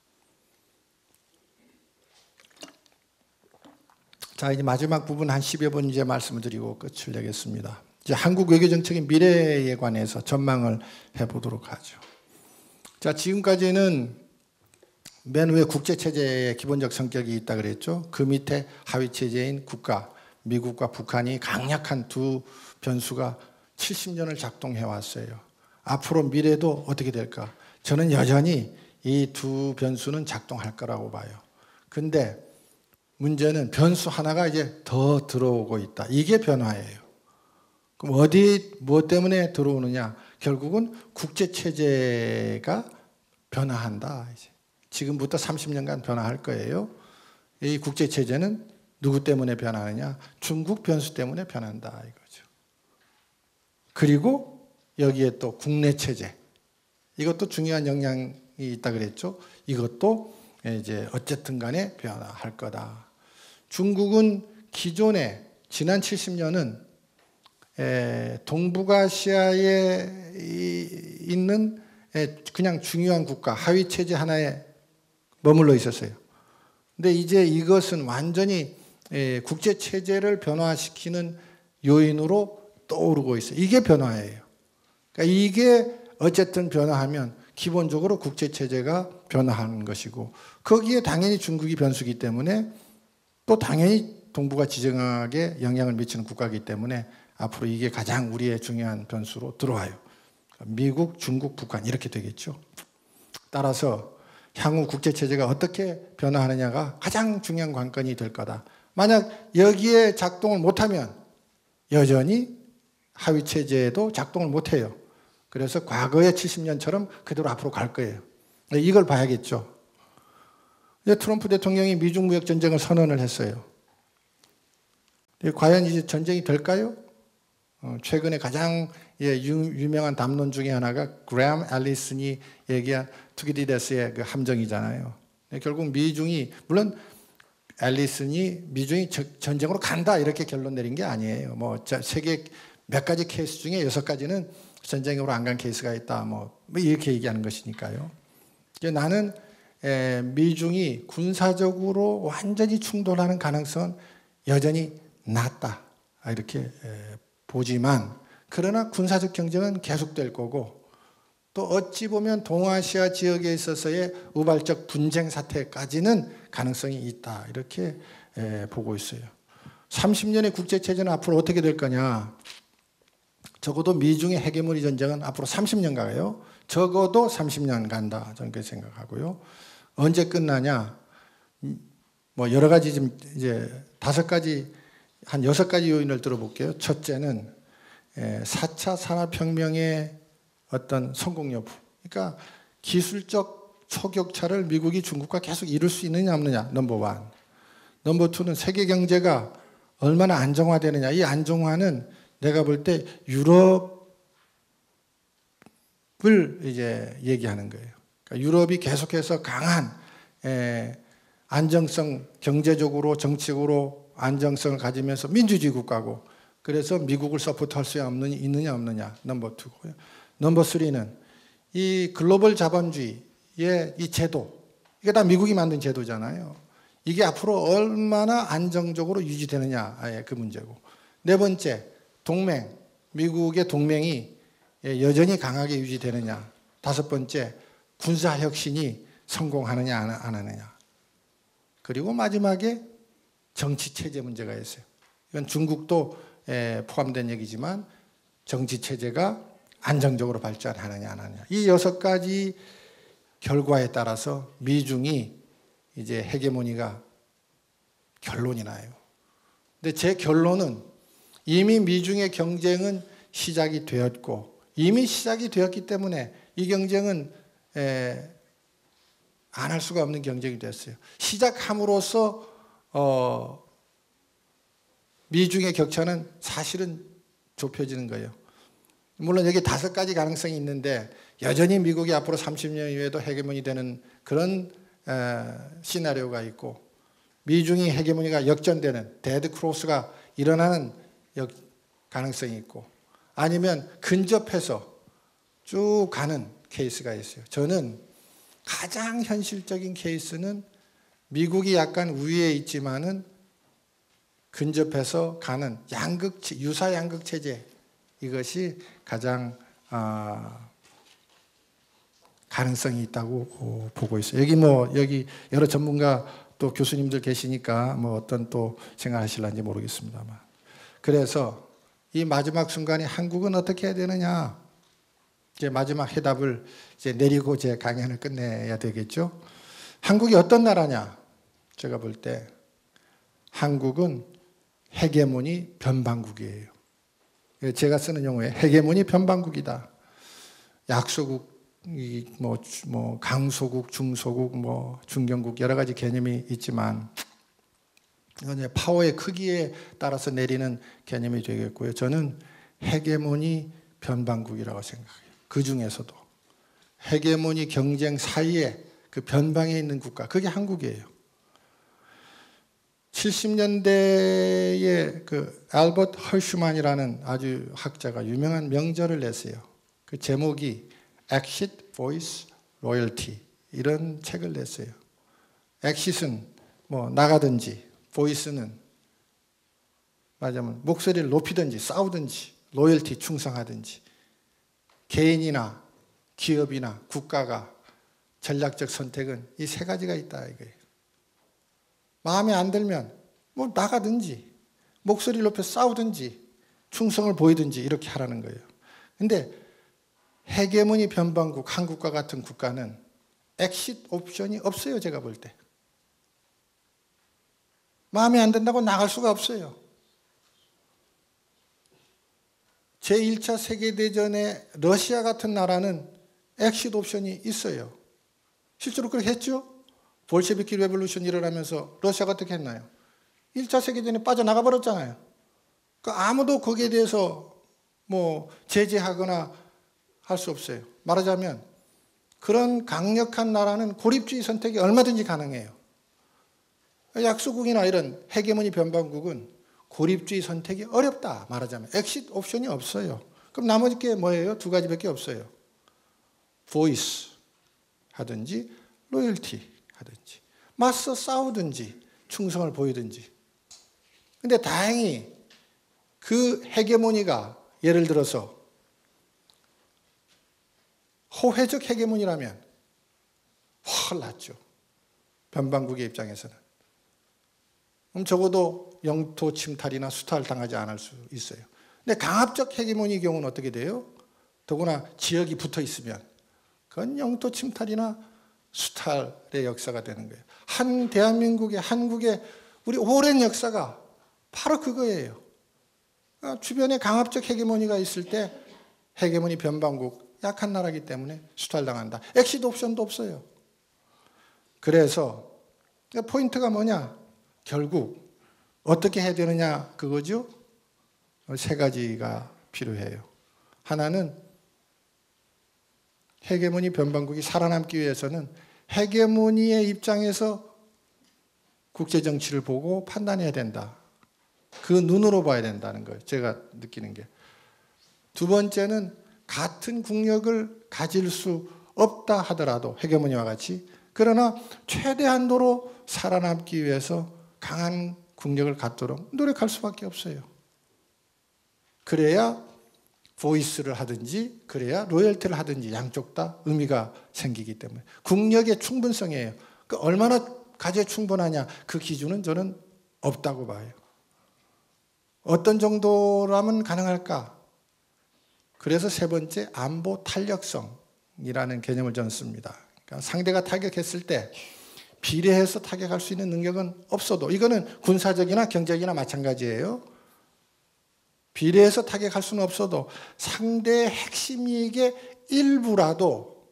자, 이제 마지막 부분 한 십여 분 이제 말씀을 드리고 끝을 내겠습니다. 이제 한국 외교 정책의 미래에 관해서 전망을 해보도록 하죠. 자, 지금까지는 맨 위에 국제 체제의 기본적 성격이 있다 그랬죠. 그 밑에 하위 체제인 국가, 미국과 북한이 강력한 두 변수가 칠십 년을 작동해 왔어요. 앞으로 미래도 어떻게 될까? 저는 여전히 이 두 변수는 작동할 거라고 봐요. 근데 문제는 변수 하나가 이제 더 들어오고 있다. 이게 변화예요. 그럼 어디, 뭐 때문에 들어오느냐? 결국은 국제체제가 변화한다. 이제. 지금부터 삼십 년간 변화할 거예요. 이 국제체제는 누구 때문에 변하느냐? 중국 변수 때문에 변한다. 이거죠. 그리고 여기에 또 국내체제. 이것도 중요한 영향이 있다 그랬죠. 이것도 이제 어쨌든 간에 변화할 거다. 중국은 기존에 지난 칠십 년은 동북아시아에 있는 그냥 중요한 국가, 하위 체제 하나에 머물러 있었어요. 근데 이제 이것은 완전히 국제 체제를 변화시키는 요인으로 떠오르고 있어요. 이게 변화예요. 그러니까 이게 어쨌든 변화하면 기본적으로 국제 체제가 변화하는 것이고 거기에 당연히 중국이 변수기 때문에 또 당연히 동북아 지정학에 영향을 미치는 국가이기 때문에 앞으로 이게 가장 우리의 중요한 변수로 들어와요. 미국, 중국, 북한 이렇게 되겠죠. 따라서 향후 국제체제가 어떻게 변화하느냐가 가장 중요한 관건이 될 거다. 만약 여기에 작동을 못하면 여전히 하위체제에도 작동을 못해요. 그래서 과거의 칠십 년처럼 그대로 앞으로 갈 거예요. 이걸 봐야겠죠. 트럼프 대통령이 미중 무역 전쟁을 선언을 했어요. 과연 이제 전쟁이 될까요? 최근에 가장 유명한 담론 중에 하나가 그레엄 앨리슨이 얘기한 투기디데스의 그 함정이잖아요. 결국 미중이 물론 앨리슨이 미중이 전쟁으로 간다 이렇게 결론 내린 게 아니에요. 뭐 세계 몇 가지 케이스 중에 여섯 가지는 전쟁으로 안 간 케이스가 있다. 뭐 이렇게 얘기하는 것이니까요. 나는 미중이 군사적으로 완전히 충돌하는 가능성은 여전히 낮다 이렇게 보지만 그러나 군사적 경쟁은 계속될 거고 또 어찌 보면 동아시아 지역에 있어서의 우발적 분쟁 사태까지는 가능성이 있다 이렇게 보고 있어요. 삼십 년의 국제체제는 앞으로 어떻게 될 거냐. 적어도 미중의 헤게모니 전쟁은 앞으로 삼십 년 가요. 적어도 삼십 년 간다 저는 그렇게 생각하고요. 언제 끝나냐? 뭐 여러 가지 좀 이제 다섯 가지 한 여섯 가지 요인을 들어볼게요. 첫째는 사 차 산업혁명의 어떤 성공 여부. 그러니까 기술적 초격차를 미국이 중국과 계속 이룰 수 있느냐 없느냐. 넘버 원. 넘버 투는 세계 경제가 얼마나 안정화되느냐. 이 안정화는 내가 볼 때 유럽을 이제 얘기하는 거예요. 그러니까 유럽이 계속해서 강한 에, 안정성, 경제적으로 정치적으로 안정성을 가지면서 민주주의 국가고 그래서 미국을 서포트할 수 있느냐 없느냐 넘버 투고요. 넘버 쓰리는 이 글로벌 자본주의의 이 제도 이게 다 미국이 만든 제도잖아요. 이게 앞으로 얼마나 안정적으로 유지되느냐 그 문제고 네 번째 동맹 미국의 동맹이 여전히 강하게 유지되느냐 다섯 번째 군사혁신이 성공하느냐 안 하느냐 그리고 마지막에 정치체제 문제가 있어요. 이건 중국도 포함된 얘기지만 정치체제가 안정적으로 발전하느냐 안 하느냐 이 여섯 가지 결과에 따라서 미중이 이제 헤게모니가 결론이 나요. 근데 제 결론은 이미 미중의 경쟁은 시작이 되었고 이미 시작이 되었기 때문에 이 경쟁은 안 할 수가 없는 경쟁이 됐어요. 시작함으로써 어, 미중의 격차는 사실은 좁혀지는 거예요. 물론 여기 다섯 가지 가능성이 있는데 여전히 미국이 앞으로 삼십 년 이후에도 헤게모니 되는 그런 에, 시나리오가 있고 미중이 헤게모니가 역전되는 데드 크로스가 일어나는 역, 가능성이 있고 아니면 근접해서 쭉 가는 케이스가 있어요. 저는 가장 현실적인 케이스는 미국이 약간 우위에 있지만은 근접해서 가는 양극, 유사 양극 체제, 이것이 가장 아, 가능성이 있다고 보고 있어요. 여기 뭐 여기 여러 전문가 또 교수님들 계시니까 뭐 어떤 또 생각하실런지 모르겠습니다만, 그래서 이 마지막 순간에 한국은 어떻게 해야 되느냐, 이제 마지막 해답을 이제 내리고 제 강연을 끝내야 되겠죠. 한국이 어떤 나라냐? 제가 볼 때 한국은 헤게모니 변방국이에요. 제가 쓰는 용어에 헤게모니 변방국이다. 약소국, 뭐, 뭐 강소국, 중소국, 뭐 중견국 여러 가지 개념이 있지만 이건 파워의 크기에 따라서 내리는 개념이 되겠고요. 저는 헤게모니 변방국이라고 생각해요. 그 중에서도 헤게모니 경쟁 사이에 그 변방에 있는 국가, 그게 한국이에요. 칠십 년대에 그 알버트 헐슈만이라는 아주 학자가 유명한 명절을 냈어요. 그 제목이 Exit, Voice, Loyalty, 이런 책을 냈어요. Exit은 뭐 나가든지, Voice는 말하자면 목소리를 높이든지 싸우든지, Loyalty 충성하든지, 개인이나 기업이나 국가가 전략적 선택은 이 세 가지가 있다 이거예요. 마음에 안 들면 뭐 나가든지 목소리를 높여 싸우든지 충성을 보이든지 이렇게 하라는 거예요. 근데 헤게모니 변방국 한국과 같은 국가는 엑싯 옵션이 없어요. 제가 볼 때. 마음에 안 든다고 나갈 수가 없어요. 제일 차 세계대전에 러시아 같은 나라는 엑싯 옵션이 있어요. 실제로 그렇게 했죠? 볼셰비키 레볼루션 일어나면서 러시아가 어떻게 했나요? 일 차 세계대전에 빠져나가 버렸잖아요. 그러니까 아무도 거기에 대해서 뭐 제재하거나 할 수 없어요. 말하자면 그런 강력한 나라는 고립주의 선택이 얼마든지 가능해요. 약소국이나 이런 헤게모니 변방국은 고립주의 선택이 어렵다. 말하자면 엑싯 옵션이 없어요. 그럼 나머지 게 뭐예요? 두 가지밖에 없어요. 보이스 하든지 로열티 하든지, 맞서 싸우든지 충성을 보이든지. 근데 다행히 그 헤게모니가 예를 들어서 호혜적 헤게모니라면 훨 낫죠. 변방국의 입장에서는. 그럼 적어도 영토 침탈이나 수탈 당하지 않을 수 있어요. 근데 강압적 헤게모니 경우는 어떻게 돼요? 더구나 지역이 붙어 있으면 그건 영토 침탈이나 수탈의 역사가 되는 거예요. 한 대한민국의, 한국의 우리 오랜 역사가 바로 그거예요. 주변에 강압적 헤게모니가 있을 때 헤게모니 변방국, 약한 나라이기 때문에 수탈당한다. 엑시트 옵션도 없어요. 그래서 포인트가 뭐냐? 결국 어떻게 해야 되느냐 그거죠. 세 가지가 필요해요. 하나는 헤게모니 변방국이 살아남기 위해서는 헤게모니의 입장에서 국제정치를 보고 판단해야 된다. 그 눈으로 봐야 된다는 거예요. 제가 느끼는 게. 두 번째는 같은 국력을 가질 수 없다 하더라도 헤게모니와 같이, 그러나 최대한도로 살아남기 위해서 강한 국력을 갖도록 노력할 수밖에 없어요. 그래야 보이스를 하든지 그래야 로열티를 하든지 양쪽 다 의미가 생기기 때문에 국력의 충분성이에요. 그 얼마나 가지에 충분하냐 그 기준은 저는 없다고 봐요. 어떤 정도라면 가능할까? 그래서 세 번째 안보 탄력성이라는 개념을 저는 씁니다. 그러니까 상대가 타격했을 때 비례해서 타격할 수 있는 능력은 없어도, 이거는 군사적이나 경제적이나 마찬가지예요. 비례해서 타격할 수는 없어도 상대의 핵심 이익의 일부라도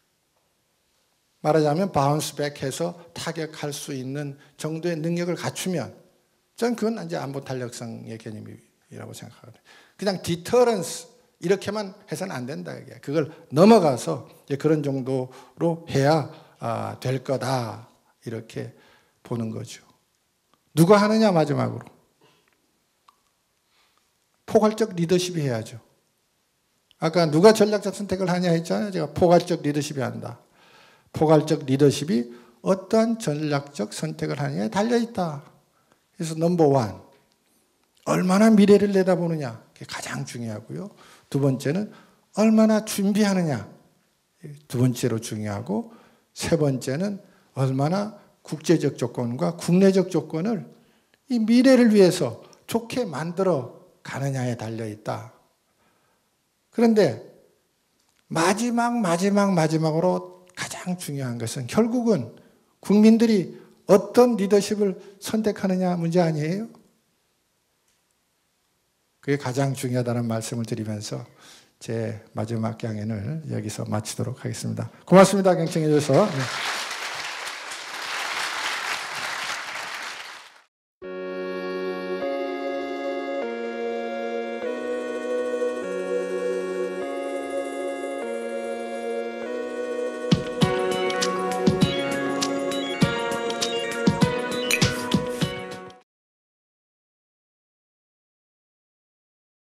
말하자면 바운스백해서 타격할 수 있는 정도의 능력을 갖추면 저는 그건 이제 안보 탄력성의 개념이라고 생각하거든요. 그냥 디터런스 이렇게만 해서는 안 된다. 그걸 넘어가서 그런 정도로 해야 될 거다. 이렇게 보는 거죠. 누가 하느냐 마지막으로. 포괄적 리더십이 해야죠. 아까 누가 전략적 선택을 하냐 했잖아요. 제가 포괄적 리더십이 한다. 포괄적 리더십이 어떠한 전략적 선택을 하느냐에 달려있다. 그래서 넘버원, 얼마나 미래를 내다보느냐. 그게 가장 중요하고요. 두 번째는 얼마나 준비하느냐. 두 번째로 중요하고, 세 번째는 얼마나 국제적 조건과 국내적 조건을 이 미래를 위해서 좋게 만들어 가느냐에 달려있다. 그런데 마지막 마지막 마지막으로 가장 중요한 것은 결국은 국민들이 어떤 리더십을 선택하느냐 문제 아니에요? 그게 가장 중요하다는 말씀을 드리면서 제 마지막 강연을 여기서 마치도록 하겠습니다. 고맙습니다. 경청해 주셔서. 네.